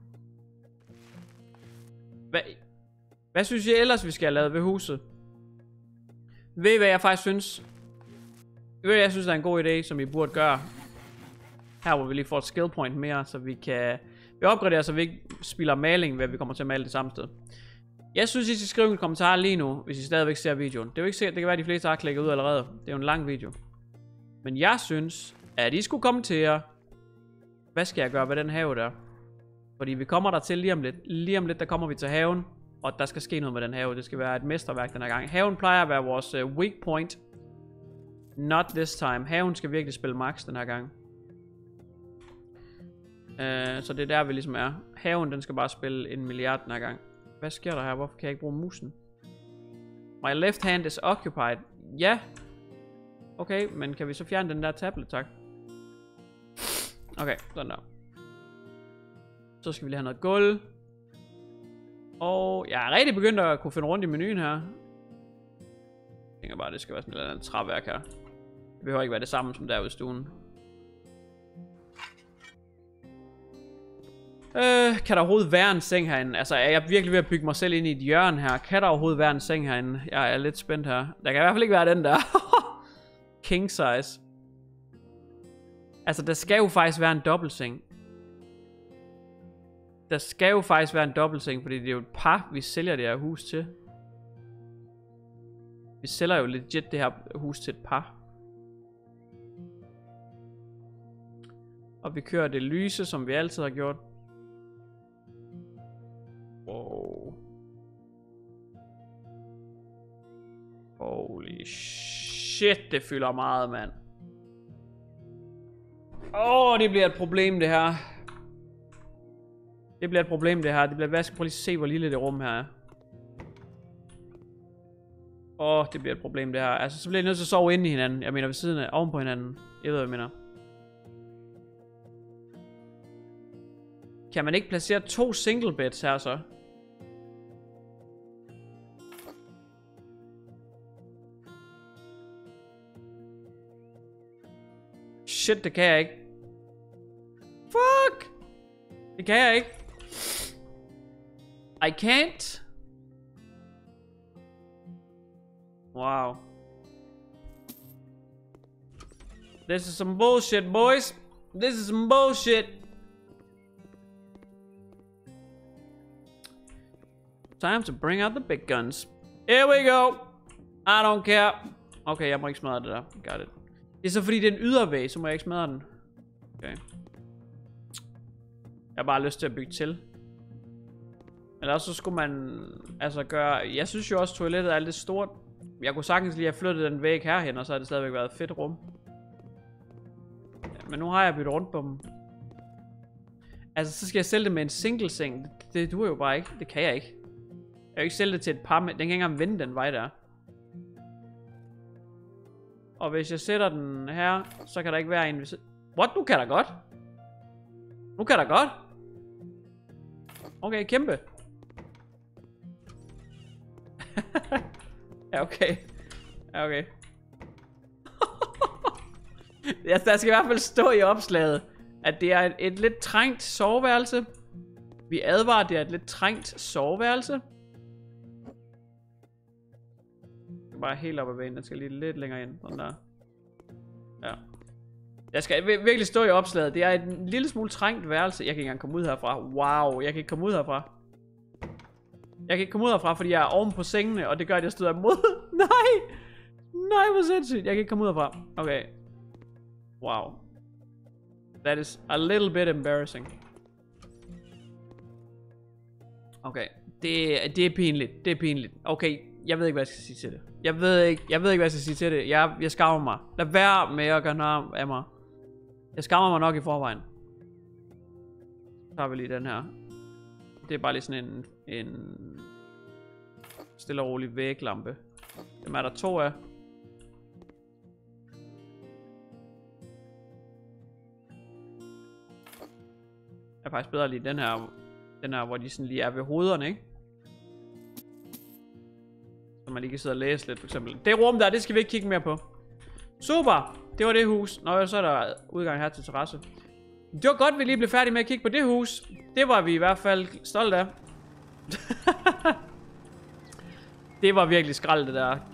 Hvad synes I ellers, vi skal have lavet ved huset? Ved I, hvad jeg faktisk synes? Ved I, jeg synes, det er en god idé, som vi burde gøre? Her, hvor vi lige får et skill point mere, så vi kan... Vi opgraderer, så vi ikke spilder maling, ved at vi kommer til at male det samme sted. Jeg synes, I skal skrive en kommentar lige nu, hvis I stadigvæk ser videoen. Det er jo ikke sikkert, det kan være, at de fleste har klikket ud allerede. Det er jo en lang video. Men jeg synes, at I skulle kommentere, hvad skal jeg gøre ved den have der? Fordi vi kommer der til lige om lidt. Lige om lidt, der kommer vi til haven, og der skal ske noget med den have. Det skal være et mesterværk den her gang. Haven plejer at være vores weak point. Not this time. Haven skal virkelig spille max den her gang. Så det er der, vi ligesom er. Haven, den skal bare spille 1 milliard den her gang. Hvad sker der her? Hvorfor kan jeg ikke bruge musen? My left hand is occupied. Ja. Okay, men kan vi så fjerne den der tablet, tak? Okay, sådan der. Så skal vi lige have noget gulv. Og jeg er rigtig begyndt at kunne finde rundt i menuen her. Jeg tænker bare, det skal være sådan et eller andet træværk her. Det behøver ikke være det samme som derude i stuen. Kan der overhovedet være en seng herinde? Altså, er jeg virkelig ved at bygge mig selv ind i et hjørne her? Kan der overhovedet være en seng herinde? Jeg er lidt spændt her. Der kan i hvert fald ikke være den der. King size. Altså, der skal jo faktisk være en dobbeltseng. Der skal jo faktisk være en dobbeltseng, fordi det er jo et par, vi sælger det her hus til. Vi sælger jo legit det her hus til et par. Og vi kører det lyse, som vi altid har gjort. Wow. Holy shit, det fylder meget, mand. Det bliver et problem, det her. Det bliver et problem, det her. Det bliver vask. Prøv lige at se, hvor lille det rum her er. Det bliver et problem, det her. Altså, så bliver jeg nødt til at sove inde i hinanden. Jeg mener ved siden af, oven på hinanden. Jeg ved, hvad jeg mener. Kan man ikke placere 2 single beds her så? Shit, det kan jeg ikke. Fuck! Det kan jeg ikke. I can't. Wow. This is some bullshit, boys. This is some bullshit. Time to bring out the big guns. Here we go. I don't care. Okay, jeg må ikke smadre det der. Got it. Det er så fordi det er en ydervæg, så må jeg ikke smadre den. Okay. Jeg har bare lyst til at bygge til. Eller så skulle man altså gøre... Jeg synes jo også, toilettet er lidt stort. Jeg kunne sagtens lige have flyttet den væg herhen, og så har det stadigvæk været et fedt rum. Ja, men nu har jeg byttet rundt på dem. Altså, så skal jeg sælge det med en single seng. Det duer jo bare ikke. Det kan jeg ikke. Jeg kan ikke sælge det til et par med... Den kan ikke engang vende den vej der. Og hvis jeg sætter den her, så kan der ikke være en... What? Nu kan der godt. Nu kan der godt. Okay, kæmpe. Ja, okay. Ja, okay. Ja, der skal i hvert fald stå i opslaget, at det er et lidt trængt soveværelse. Vi advarer, det er et lidt trængt soveværelse. Bare helt op ad væggen. Den skal lige lidt længere ind. Sådan der. Ja. Jeg skal virkelig stå i opslaget. Det er et lille smule trængt værelse. Jeg kan ikke engang komme ud herfra. Wow, jeg kan ikke komme ud herfra. Jeg kan ikke komme ud herfra, fordi jeg er oven på sengene, og det gør, at jeg støder imod. Nej! Nej, hvor sindssygt. Jeg kan ikke komme ud herfra. Okay. Wow. That is a little bit embarrassing. Okay. Det er pinligt. Det er pinligt. Okay. Jeg ved ikke, hvad jeg skal sige til det. Jeg ved ikke, hvad jeg skal sige til det. Jeg skammer mig. Lad være med at gøre noget af mig. Jeg skammer mig nok i forvejen. Så tager vi lige den her. Det er bare lige sådan en stille og rolig væglampe. Dem er der 2 af. Jeg er faktisk bedre lige den her, hvor de sådan lige er ved hovederne, ikke? Så man lige kan sidde og læse lidt, for eksempel. Det rum der, det skal vi ikke kigge mere på. Super! Det var det hus. Nå, så er der udgang her til terrasse. Det var godt, vi lige blev færdige med at kigge på det hus. Det var vi i hvert fald stolte af. Det var virkelig skrald, det der.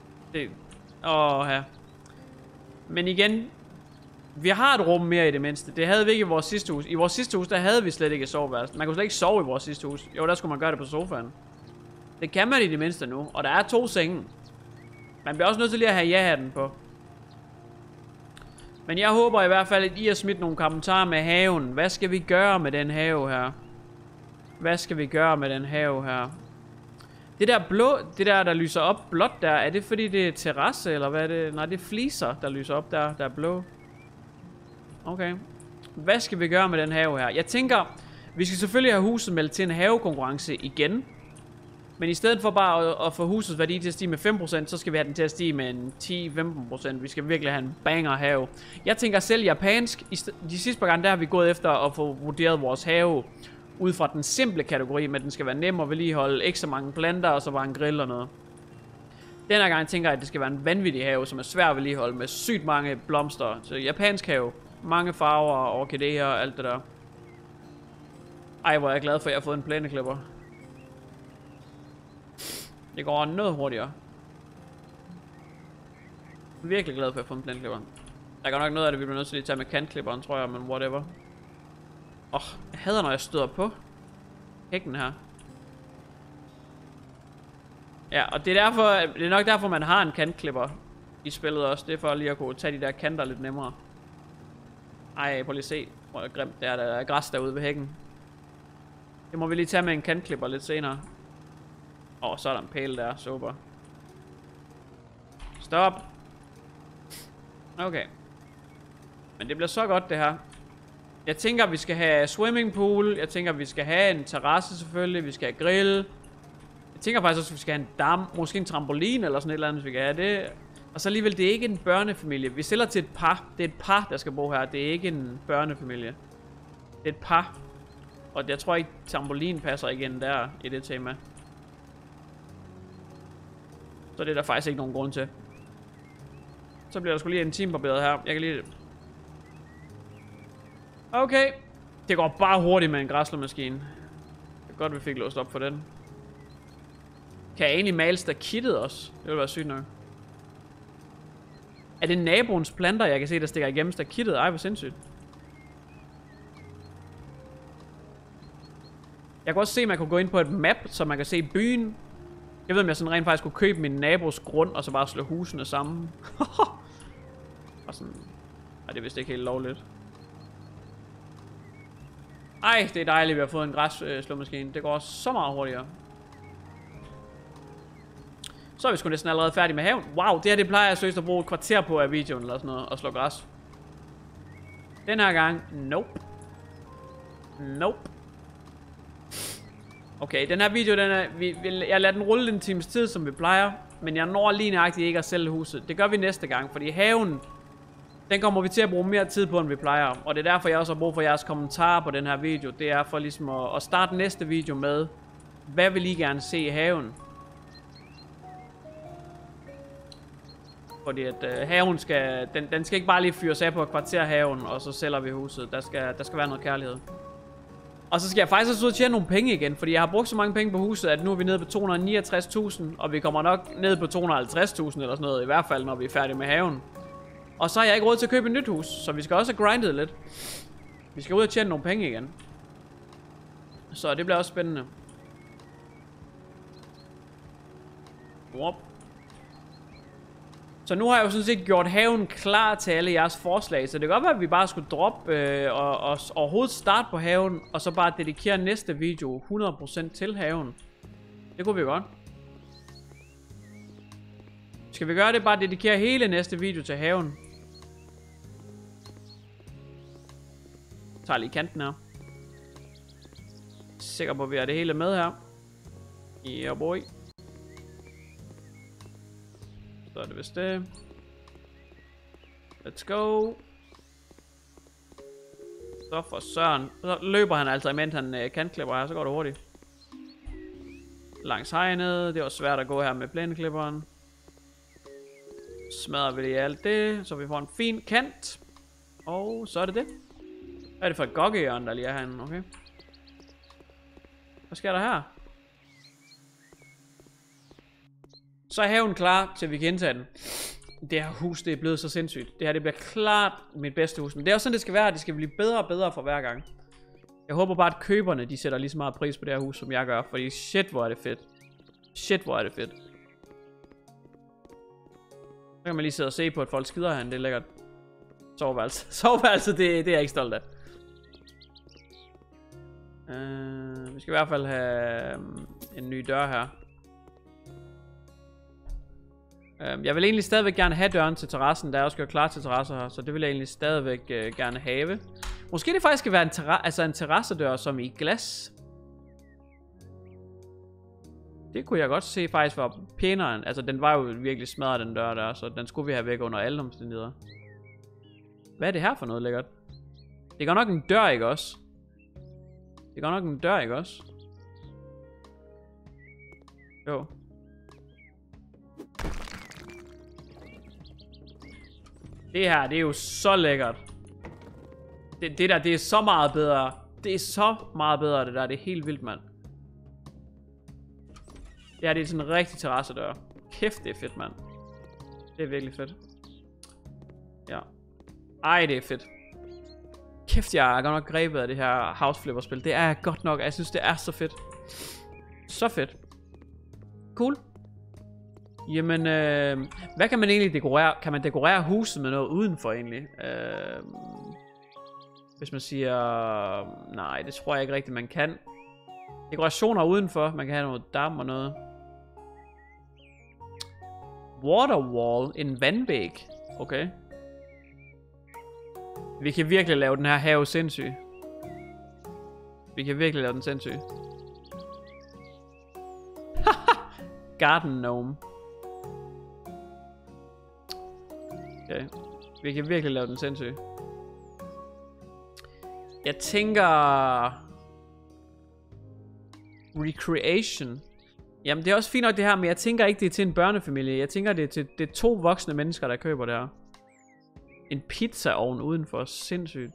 Ja. Men igen, vi har et rum mere i det mindste. Det havde vi ikke i vores sidste hus. I vores sidste hus, der havde vi slet ikke et soveværelse. Man kunne slet ikke sove i vores sidste hus. Jo, der skulle man gøre det på sofaen. Det kan man i det mindste nu. Og der er 2 senge. Man bliver også nødt til lige at have ja-hatten på. Men jeg håber i hvert fald, at I har smidt nogle kommentarer med haven. Hvad skal vi gøre med den have her? Hvad skal vi gøre med den have her? Det der blå, det der lyser op blåt der, er det fordi det er terrasse, eller hvad er det? Nej, det er fliser, der lyser op der er blå. Okay. Hvad skal vi gøre med den have her? Jeg tænker, vi skal selvfølgelig have huset meldt til en havekonkurrence igen. Men i stedet for bare at få husets værdi til at stige med 5%, så skal vi have den til at stige med en 10-15%. Vi skal virkelig have en banger have. Jeg tænker selv japansk. De sidste par gange, der har vi gået efter at få vurderet vores have ud fra den simple kategori, men den skal være nem at vedligeholde, ikke så mange planter, og så bare en grill og noget. Denne gang tænker jeg, at det skal være en vanvittig have, som er svær at vedligeholde, med sygt mange blomster. Så japansk have. Mange farver, orkideer og alt det der. Ej, hvor er jeg glad for, at jeg har fået en plæneklipper. Det går noget hurtigere. Jeg er virkelig glad for, at jeg har fået en plæneklipper. Der er nok noget af det, vi bliver nødt til at tage med kantklipperen, tror jeg, men whatever. Jeg hader, når jeg støder på hækken her. Ja, og det er nok derfor, man har en kantklipper i spillet også. Det er for lige at kunne tage de der kanter lidt nemmere. Ej, prøv lige at se, hvor grimt det er, der er græs derude ved hækken. Det må vi lige tage med en kantklipper lidt senere. Så er der en pæl der, super. Stop. Okay. Men det bliver så godt det her. Jeg tænker, vi skal have swimmingpool. Jeg tænker, vi skal have en terrasse selvfølgelig. Vi skal have grill. Jeg tænker faktisk også, at vi skal have en dam. Måske en trampolin eller sådan et eller andet, hvis vi kan have det. Og så alligevel, det er ikke en børnefamilie. Vi sælger til et par. Det er et par, der skal bo her. Det er ikke en børnefamilie. Det er et par. Og jeg tror ikke, trampolin passer igen der i det tema. Så det er der faktisk ikke nogen grund til. Så bliver der sgu lige en timebarberet her. Jeg kan lige... Okay. Det går bare hurtigt med en græsslåmaskine. Det er godt, vi fik låst op for den. Kan jeg egentlig male stakittet også? Det ville være sygt nok. Er det naboens planter, jeg kan se, der stikker igennem stakittet? Ej, hvor sindssygt. Jeg kan også se, at man kunne gå ind på et map, så man kan se byen. Jeg ved, om jeg sådan rent faktisk kunne købe min nabos grund, og så bare slå husene sammen. Og sådan... Ej, det er vist ikke helt lovligt. Ej, det er dejligt, at vi har fået en græsslåmaskine. Det går så meget hurtigere. Så er vi sgu næsten allerede færdige med haven. Wow, det her det plejer jeg seriøst at bruge et kvarter på af videoen eller sådan noget, og slå græs. Den her gang, nope. Nope. Okay, den her video, jeg lader den rulle en times tid, som vi plejer. Men jeg når lige nøjagtigt ikke at sælge huset. Det gør vi næste gang, fordi haven, den kommer vi til at bruge mere tid på, end vi plejer. Og det er derfor, jeg også har brug for jeres kommentarer på den her video. Det er for ligesom at starte næste video med, hvad vil I gerne se i haven? Fordi at haven skal, den skal ikke bare lige fyres af på et kvarter haven, og så sælger vi huset. Der skal være noget kærlighed. Og så skal jeg faktisk også ud og tjene nogle penge igen, fordi jeg har brugt så mange penge på huset, at nu er vi nede på 269.000, og vi kommer nok ned på 250.000 eller sådan noget, i hvert fald når vi er færdige med haven. Og så har jeg ikke råd til at købe et nyt hus, så vi skal også have grindet lidt. Vi skal ud og tjene nogle penge igen. Så det bliver også spændende. Wop. Så nu har jeg jo sådan set gjort haven klar til alle jeres forslag. Så det kan godt være, at vi bare skulle droppe og overhovedet starte på haven. Og så bare dedikere næste video 100% til haven. Det kunne vi godt. Skal vi gøre det? Bare dedikere hele næste video til haven. Jeg tager lige kanten her. Sikker på, at vi har det hele med her. Yeah boy. Så er det vist det. Let's go. Så for søren. Så løber han altså, imens han kantklipper her, så går det hurtigt. Langs hegnet. Det er også svært at gå her med plæneklipperen. Smadrer vi det i alt det, så vi får en fin kant. Og så er det det. Hvad er det for et gokkehjørne, der lige er herinde? Okay. Hvad sker der her? Så er haven klar til vi kan indtage den. Det her hus, det er blevet så sindssygt. Det her, det bliver klart mit bedste hus. Men det er også sådan, det skal være. Det skal blive bedre og bedre for hver gang. Jeg håber bare, at køberne, de sætter lige så meget pris på det her hus, som jeg gør. Fordi shit, hvor er det fedt. Shit, hvor er det fedt. Så kan man lige sidde og se på, at folk skider herinde. Det er lækkert. Soveværelse. Soveværelse, det er jeg ikke stolt af. Vi skal i hvert fald have en ny dør her. Jeg vil egentlig stadigvæk gerne have døren til terrassen. Der er også gjort klar til terrasser her. Så det vil jeg egentlig stadigvæk gerne have. Måske det faktisk skal være en terrassedør som i glas. Det kunne jeg godt se faktisk var pænere. Altså den var jo virkelig smadret, den dør der. Så den skulle vi have væk under alle omstændigheder. Hvad er det her for noget lækkert? Det er godt nok en dør, ikke også? Det er godt nok en dør, ikke også? Jo. Det her, det er jo så lækkert. Det der, det er så meget bedre. Det er så meget bedre, det der. Det er helt vildt, mand. Det her, det er sådan en rigtig terrassedør. Kæft, det er fedt, mand. Det er virkelig fedt. Ja. Ej, det er fedt. Kæft, jeg er godt nok grebet af det her House Flipper-spil. Det er godt nok. Jeg synes, det er så fedt. Så fedt. Cool. Jamen, hvad kan man egentlig dekorere? Kan man dekorere huset med noget udenfor egentlig? Hvis man siger... Nej, det tror jeg ikke rigtigt, man kan. Dekorationer udenfor. Man kan have noget dam og noget. Waterwall. En vandbæk. Okay. Vi kan virkelig lave den her have sindssyg. Vi kan virkelig lave den sindssyg. Garden gnome. Okay. Vi kan virkelig lave den sindssyg. Jeg tænker... Recreation. Jamen det er også fint nok det her, men jeg tænker ikke det er til en børnefamilie. Jeg tænker det er til 2 voksne mennesker, der køber det her. En pizzaovn udenfor. Sindssygt.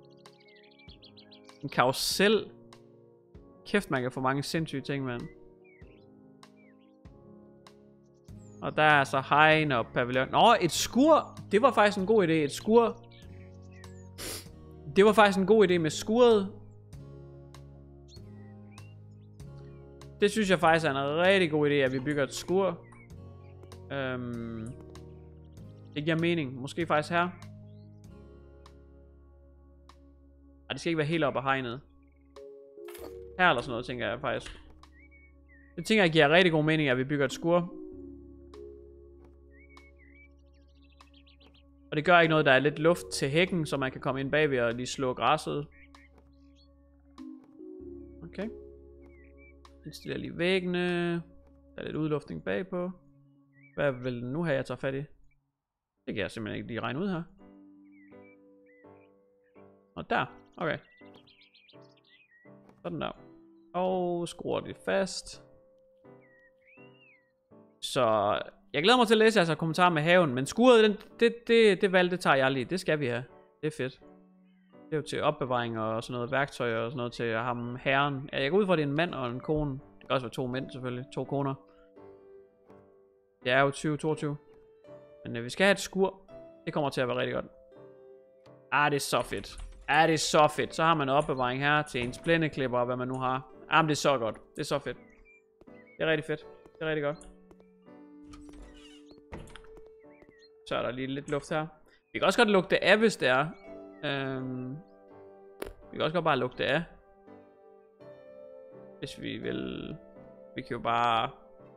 En karusel. Kæft, man kan få mange sindssyge ting, mand. Og der er så hegn og pavillon. Nå, et skur. Det var faktisk en god idé. Et skur. Det var faktisk en god idé med skuret. Det synes jeg faktisk er en rigtig god idé, at vi bygger et skur. Det giver mening. Måske faktisk her. Det skal ikke være helt op ad hegnet. Her eller sådan noget, tænker jeg faktisk. Det tænker jeg giver rigtig god mening, at vi bygger et skur. Og det gør ikke noget, der er lidt luft til hækken, så man kan komme ind bagved og lige slå græsset. Okay. Indstiller lige væggene. Der er lidt udluftning bagpå. Hvad vil den nu have, jeg tager fat i? Det kan jeg simpelthen ikke lige regne ud her. Og der. Okay. Sådan der. Og skruer det fast. Så jeg glæder mig til at læse jeres kommentarer med haven. Men skuret, det valg, det tager jeg lige. Det skal vi have. Det er fedt. Det er jo til opbevaring og sådan noget værktøj og sådan noget til ham herren. Ja, jeg går ud fra, at det er en mand og en kone. Det kan også være 2 mænd selvfølgelig. 2 koner. Det er jo 2022. Men vi skal have et skur. Det kommer til at være rigtig godt. Det er så fedt. Det er så fedt. Så har man en opbevaring her til ens plændeklipper og hvad man nu har. Men det er så godt. Det er så fedt. Det er rigtig fedt. Det er rigtig godt. Så er der lige lidt luft her. Vi kan også godt lugte af, hvis det er. Vi kan også godt bare lugte af. Hvis vi vil. Vi kan jo bare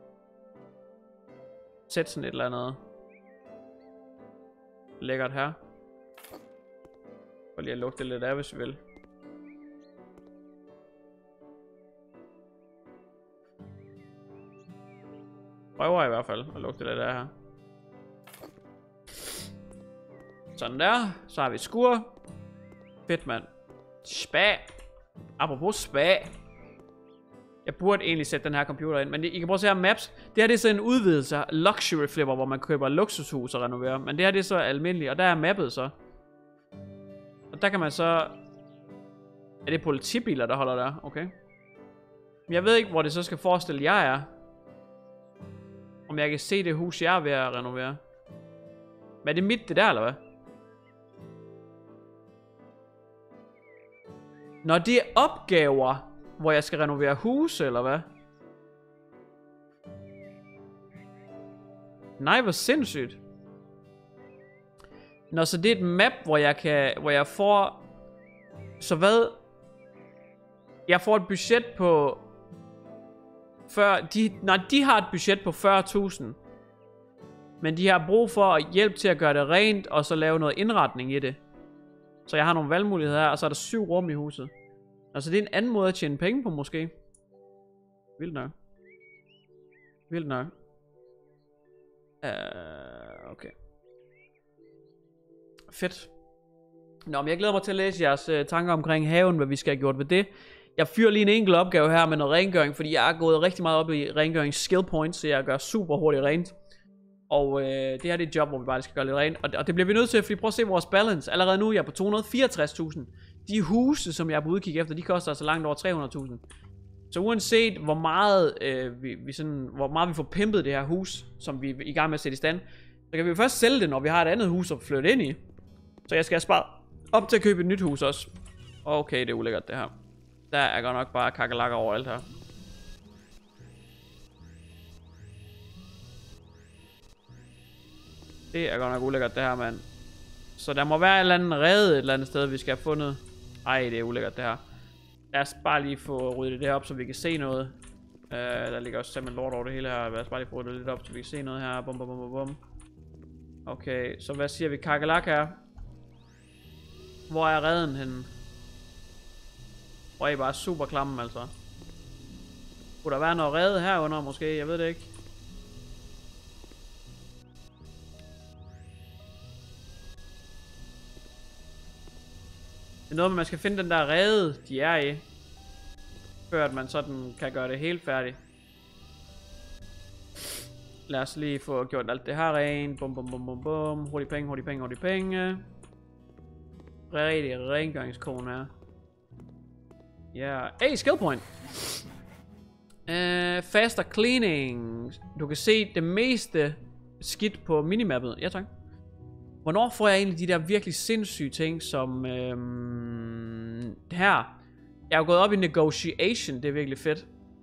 sætte sådan et eller andet lækkert her. Og lige at lugte lidt af, hvis vi vil. Prøver i hvert fald at lugte lidt af her. Sådan der. Så har vi et skur. Fedt, mand. Spa. Apropos spa. Jeg burde egentlig sætte den her computer ind. Men I kan prøve at se her maps. Det her det er så en udvidelse. Luxury flipper, hvor man køber luksushus og renoverer. Men det her det er så almindeligt. Og der er mappet så. Og der kan man så... Er det politibiler, der holder der? Okay. Men jeg ved ikke, hvor det så skal forestille, jeg er. Om jeg kan se det hus, jeg er ved at renovere. Men er det mit, det der, eller hvad? Når det er opgaver, hvor jeg skal renovere huse, eller hvad? Nej, hvor sindssygt. Nå, så det er et map, hvor jeg får... Så hvad? Jeg får et budget på... De har et budget på 40.000. Men de har brug for hjælp til at gøre det rent, og så lave noget indretning i det. Så jeg har nogle valgmuligheder her, og så er der 7 rum i huset. Altså det er en anden måde at tjene penge på, måske. Vildt nok. Vildt nok. Okay. Fedt. Nå, men jeg glæder mig til at læse jeres tanker omkring haven, hvad vi skal have gjort ved det. Jeg fyrer lige en enkelt opgave her med noget rengøring, fordi jeg er gået rigtig meget op i rengøring skill points, så jeg gør super hurtigt rent. Og det her det er et job, hvor vi bare skal gøre lidt rent. Og det bliver vi nødt til, fordi prøv at se vores balance. Allerede nu er jeg på 264.000. De huse, som jeg er på udkig efter, de koster altså langt over 300.000. Så uanset hvor meget, hvor meget vi får pimpet det her hus, som vi er i gang med at sætte i stand, så kan vi jo først sælge det, når vi har et andet hus at flytte ind i. Så jeg skal have sparet op til at købe et nyt hus også. Okay, det er ulækkert det her. Der er godt nok bare kakelakker over alt her. Det er godt nok ulækkert det her, mand. Så der må være et eller andet rede et eller andet sted, vi skal have fundet. Ej, det er ulækkert det her. Lad os bare lige få ryddet det her op, så vi kan se noget. Der ligger også simpelthen lort over det hele her. Lad os bare lige få ryddet lidt op, så vi kan se noget her. Bum, bum, bum, bum. Okay, så hvad siger vi? Kakelak her. Hvor er reden henne? Hvor er I bare super klamme, altså. Kunne der være noget rede herunder, måske? Jeg ved det ikke. Det er noget med, man skal finde den der rede, de er i. Før at man sådan kan gøre det helt færdigt. Lad os lige få gjort alt det her rent. Bum, bum, bum, bum, bum. Hurtig penge, hurtig penge, hurtig penge. Rigtig rengøringskone her. Ja. Hey, skill point. Faster cleaning. Du kan se det meste skidt på minimappet. Ja, tak. Hvornår får jeg egentlig de der virkelig sindssyge ting, som her? Jeg er jo gået op i negotiation, det er virkelig fedt.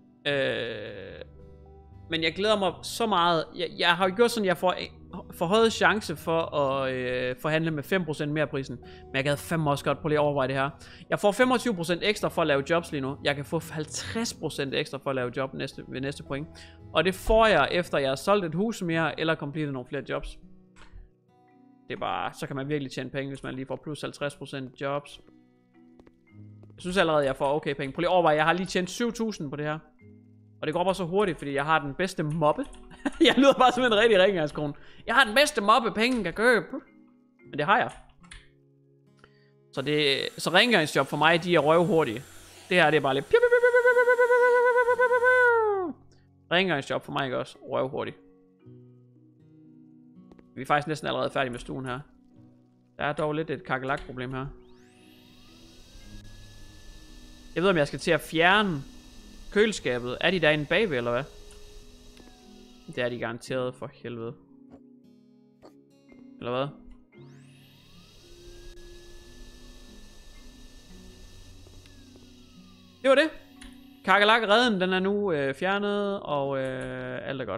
Men jeg glæder mig så meget. Jeg har jo gjort sådan, at jeg får forhøjet chance for at forhandle med 5% mere prisen. Men jeg gad fandme også godt på lige at overveje det her. Jeg får 25% ekstra for at lave jobs lige nu. Jeg kan få 50% ekstra for at lave job ved næste point. Og det får jeg efter jeg har solgt et hus mere, eller completed nogle flere jobs. Det er bare, så kan man virkelig tjene penge, hvis man lige får plus 50% jobs. Jeg synes allerede, jeg får okay penge. Prøv lige at overveje, jeg har lige tjent 7.000 på det her. Og det går bare så hurtigt, fordi jeg har den bedste mobbe. Jeg lyder bare som en rigtig rengøringskone. Jeg har den bedste mobbe, penge kan købe. Men det har jeg. Så rengøringsjob for mig, de er røvhurtige. Det her, det er bare lidt... Rengøringsjob for mig ikke også røvhurtigt. Vi er faktisk næsten allerede færdige med stuen her. Der er dog lidt et kakelak-problem her. Jeg ved, om jeg skal til at fjerne køleskabet. Er de derinde bagved, eller hvad? Det er de garanteret, for helvede. Eller hvad? Det var det. Kakelak-redden, den er nu fjernet, og alt er godt.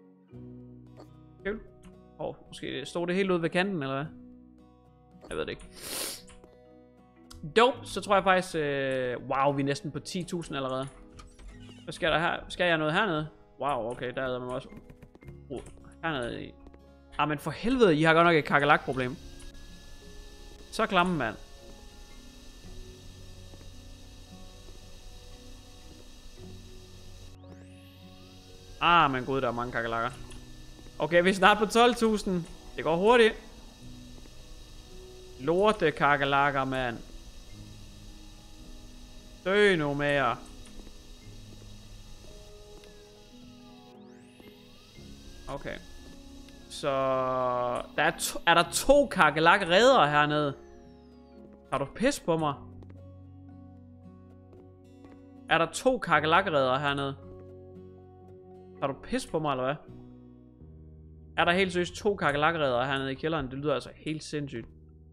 Køl. Måske stod det helt ude ved kanten, eller hvad? Jeg ved det ikke. Dope, så tror jeg faktisk... wow, vi er næsten på 10.000 allerede. Hvad skal der her? Skal jeg noget hernede? Wow, okay, der er man også... hernede i... men for helvede, I har godt nok et kakelak-problem. Så klamme, mand. Men gud, der er mange kakelakker. Okay, vi er snart på 12.000. Det går hurtigt. Lorte kakelakker, mand. Dø nu mere. Okay. Så... Er der to kakelak-redere hernede? Har du pis på mig? Er der to kakelak-redere hernede? Har du pis på mig, eller hvad? Er der helt seriøst to kakelak-redere hernede i kælderen? Det lyder altså helt sindssygt.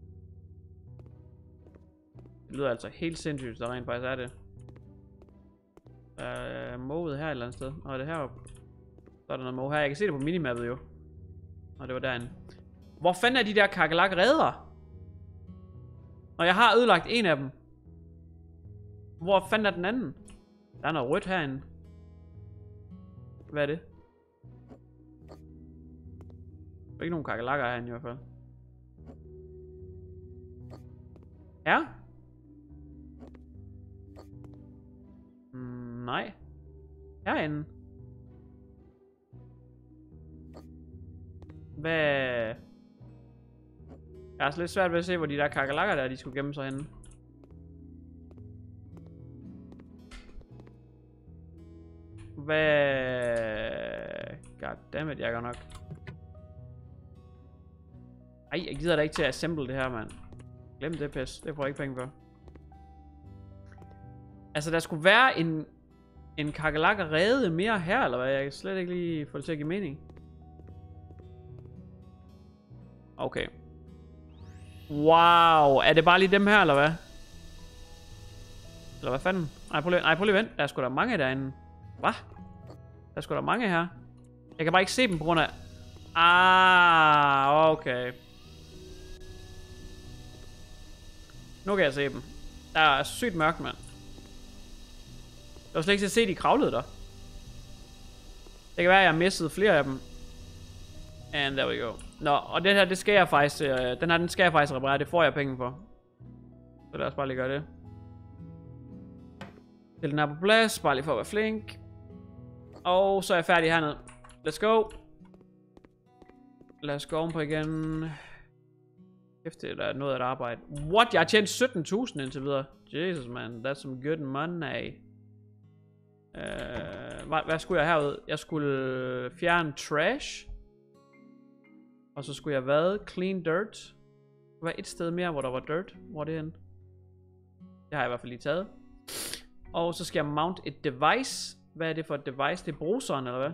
Det lyder altså helt sindssygt, der rent faktisk er det. Måget her et eller andet sted. Nå, er det heroppe? Så er der noget måge her. Jeg kan se det på minimappet jo. Og det var derinde. Hvor fanden er de der kakelak-redere? Og jeg har ødelagt en af dem. Hvor fanden er den anden? Der er noget rødt herinde. Hvad er det? Der er ikke nogen kakelakker herinde i hvert fald. Ja? Nej. Herinde. Hvad? Jeg er altså lidt svært ved at se, hvor de der kakelakker der, de skulle gemme sig henne. Hvad? Goddammit, jeg gør nok. Ej, jeg gider da ikke til at assemble det her, mand. Glem det pis. Det får jeg ikke penge for. Altså, der skulle være en kakelak-rede mere her, eller hvad? Jeg kan slet ikke lige få det til at give mening. Okay. Wow. Er det bare lige dem her, eller hvad? Eller hvad fanden? Nej, prøv lige vent. Der er sgu da mange derinde. Hvad? Der er sgu da mange her. Jeg kan bare ikke se dem på grund af... okay. Nu kan jeg se dem. Der er sygt mørkt, mand. Jeg var slet ikke til at se, de kravlede der. Det kan være, at jeg har misset flere af dem. And there we go. Nå, og det her, det skal jeg faktisk... den skal jeg faktisk reparere. Det får jeg penge for. Så lad os bare lige gøre det. Til den er på plads. Bare lige for at være flink. Og så er jeg færdig hernede. Let's go. Lad os gå ovenpå igen. Kæft, det er noget at arbejde. What? Jeg har tjent 17.000 indtil videre. Jesus, man. That's some good money. Hvad skulle jeg herud? Jeg skulle fjerne trash. Og så skulle jeg hvad? Clean dirt. Der var et sted mere, hvor der var dirt. Hvor er det henne? Det har jeg i hvert fald lige taget. Og så skal jeg mount et device. Hvad er det for et device? Det er bruseren, eller hvad?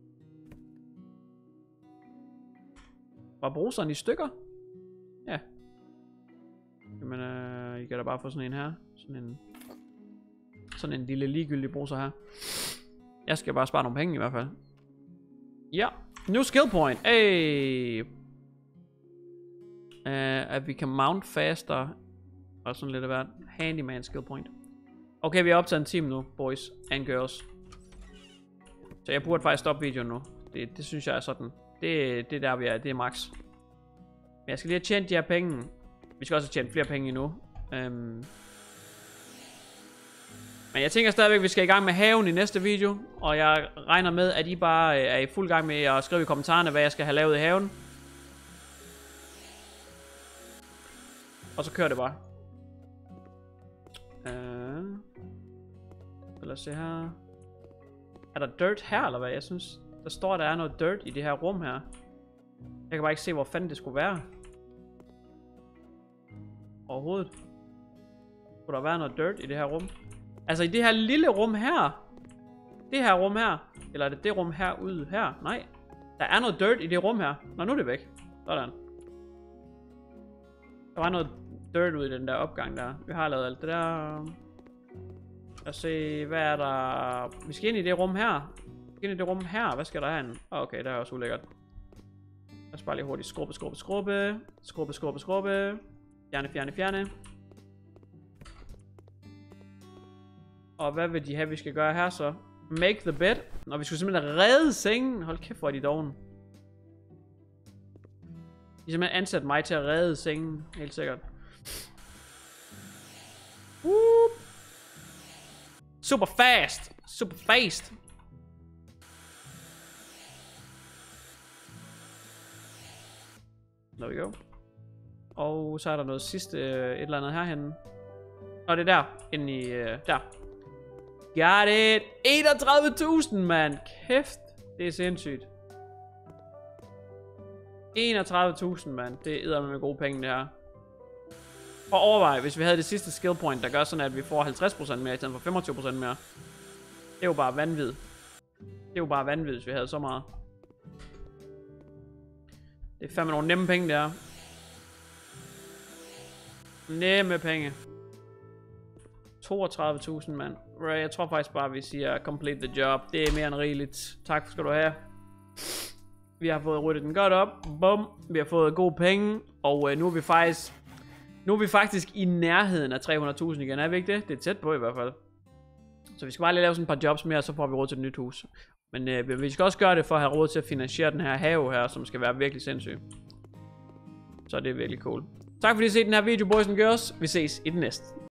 Var bruseren i stykker? Ja. Jamen, I kan da bare få sådan en her. Sådan en lille ligegyldig bruser her. Jeg skal bare spare nogle penge i hvert fald. Ja. New skill point. Hey. At vi kan mount faster. Og sådan lidt af hvert. Handyman skill point. Okay, vi har optaget en time nu, boys and girls. Så jeg burde faktisk stoppe videoen nu. Det synes jeg er sådan. Det er der vi er. Det er max. Men jeg skal lige have tjent de her penge. Vi skal også have tjent flere penge endnu. Men jeg tænker stadigvæk, at vi skal i gang med haven i næste video. Og jeg regner med, at I bare er i fuld gang med at skrive i kommentarerne, hvad jeg skal have lavet i haven. Og så kører det bare. Lad os se her. Er der dirt her, eller hvad? Jeg synes, der står, der er noget dirt i det her rum her. Jeg kan bare ikke se, hvor fanden det skulle være. Overhovedet. Skulle der være noget dirt i det her rum? Altså i det her lille rum her. Det her rum her. Eller er det det rum herude her? Nej. Der er noget dirt i det rum her. Nå, nu er det væk. Sådan. Der var noget dirt ude i den der opgang der. Vi har lavet alt det der. Lad os se, hvad er der? Vi skal ind i det rum her. Vi skal ind i det rum her. Hvad skal der herinde? Okay, der er også ulækkert. Lad os bare lige hurtigt skrubbe. Fjerne. Og hvad vil de have, vi skal gøre her så? Make the bed. Nå, vi skulle simpelthen redde sengen. Hold kæft, hvor er de doven. De simpelthen ansat mig til at redde sengen. Helt sikkert. Whoop. Super fast. There we go. Og så er der noget sidste et eller andet herhenne. Og det er der. Inde i der. Got it. 31.000, mand. Kæft. Det er sindssygt. 31.000, mand. Det er med gode penge, det her. Og overvej, hvis vi havde det sidste skill point, der gør sådan, at vi får 50% mere i stedet for 25% mere. Det er jo bare vanvittigt. Det er jo bare vanvittigt, hvis vi havde så meget. Det er fandme nogle nemme penge, der. Nemme penge. 32.000, mand. Jeg tror faktisk bare, vi siger complete the job. Det er mere end rigeligt. Tak skal du have. Vi har fået ryddet den godt op. Bum. Vi har fået gode penge. Og nu er vi faktisk i nærheden af 300.000 igen. Er vi ikke det? Det er tæt på i hvert fald. Så vi skal bare lige lave sådan et par jobs mere, så får vi råd til et nyt hus. Men vi skal også gøre det for at have råd til at finansiere den her have her, som skal være virkelig sindssyg. Så det er virkelig cool. Tak fordi I har set den her video, boys and girls. Vi ses i den næste.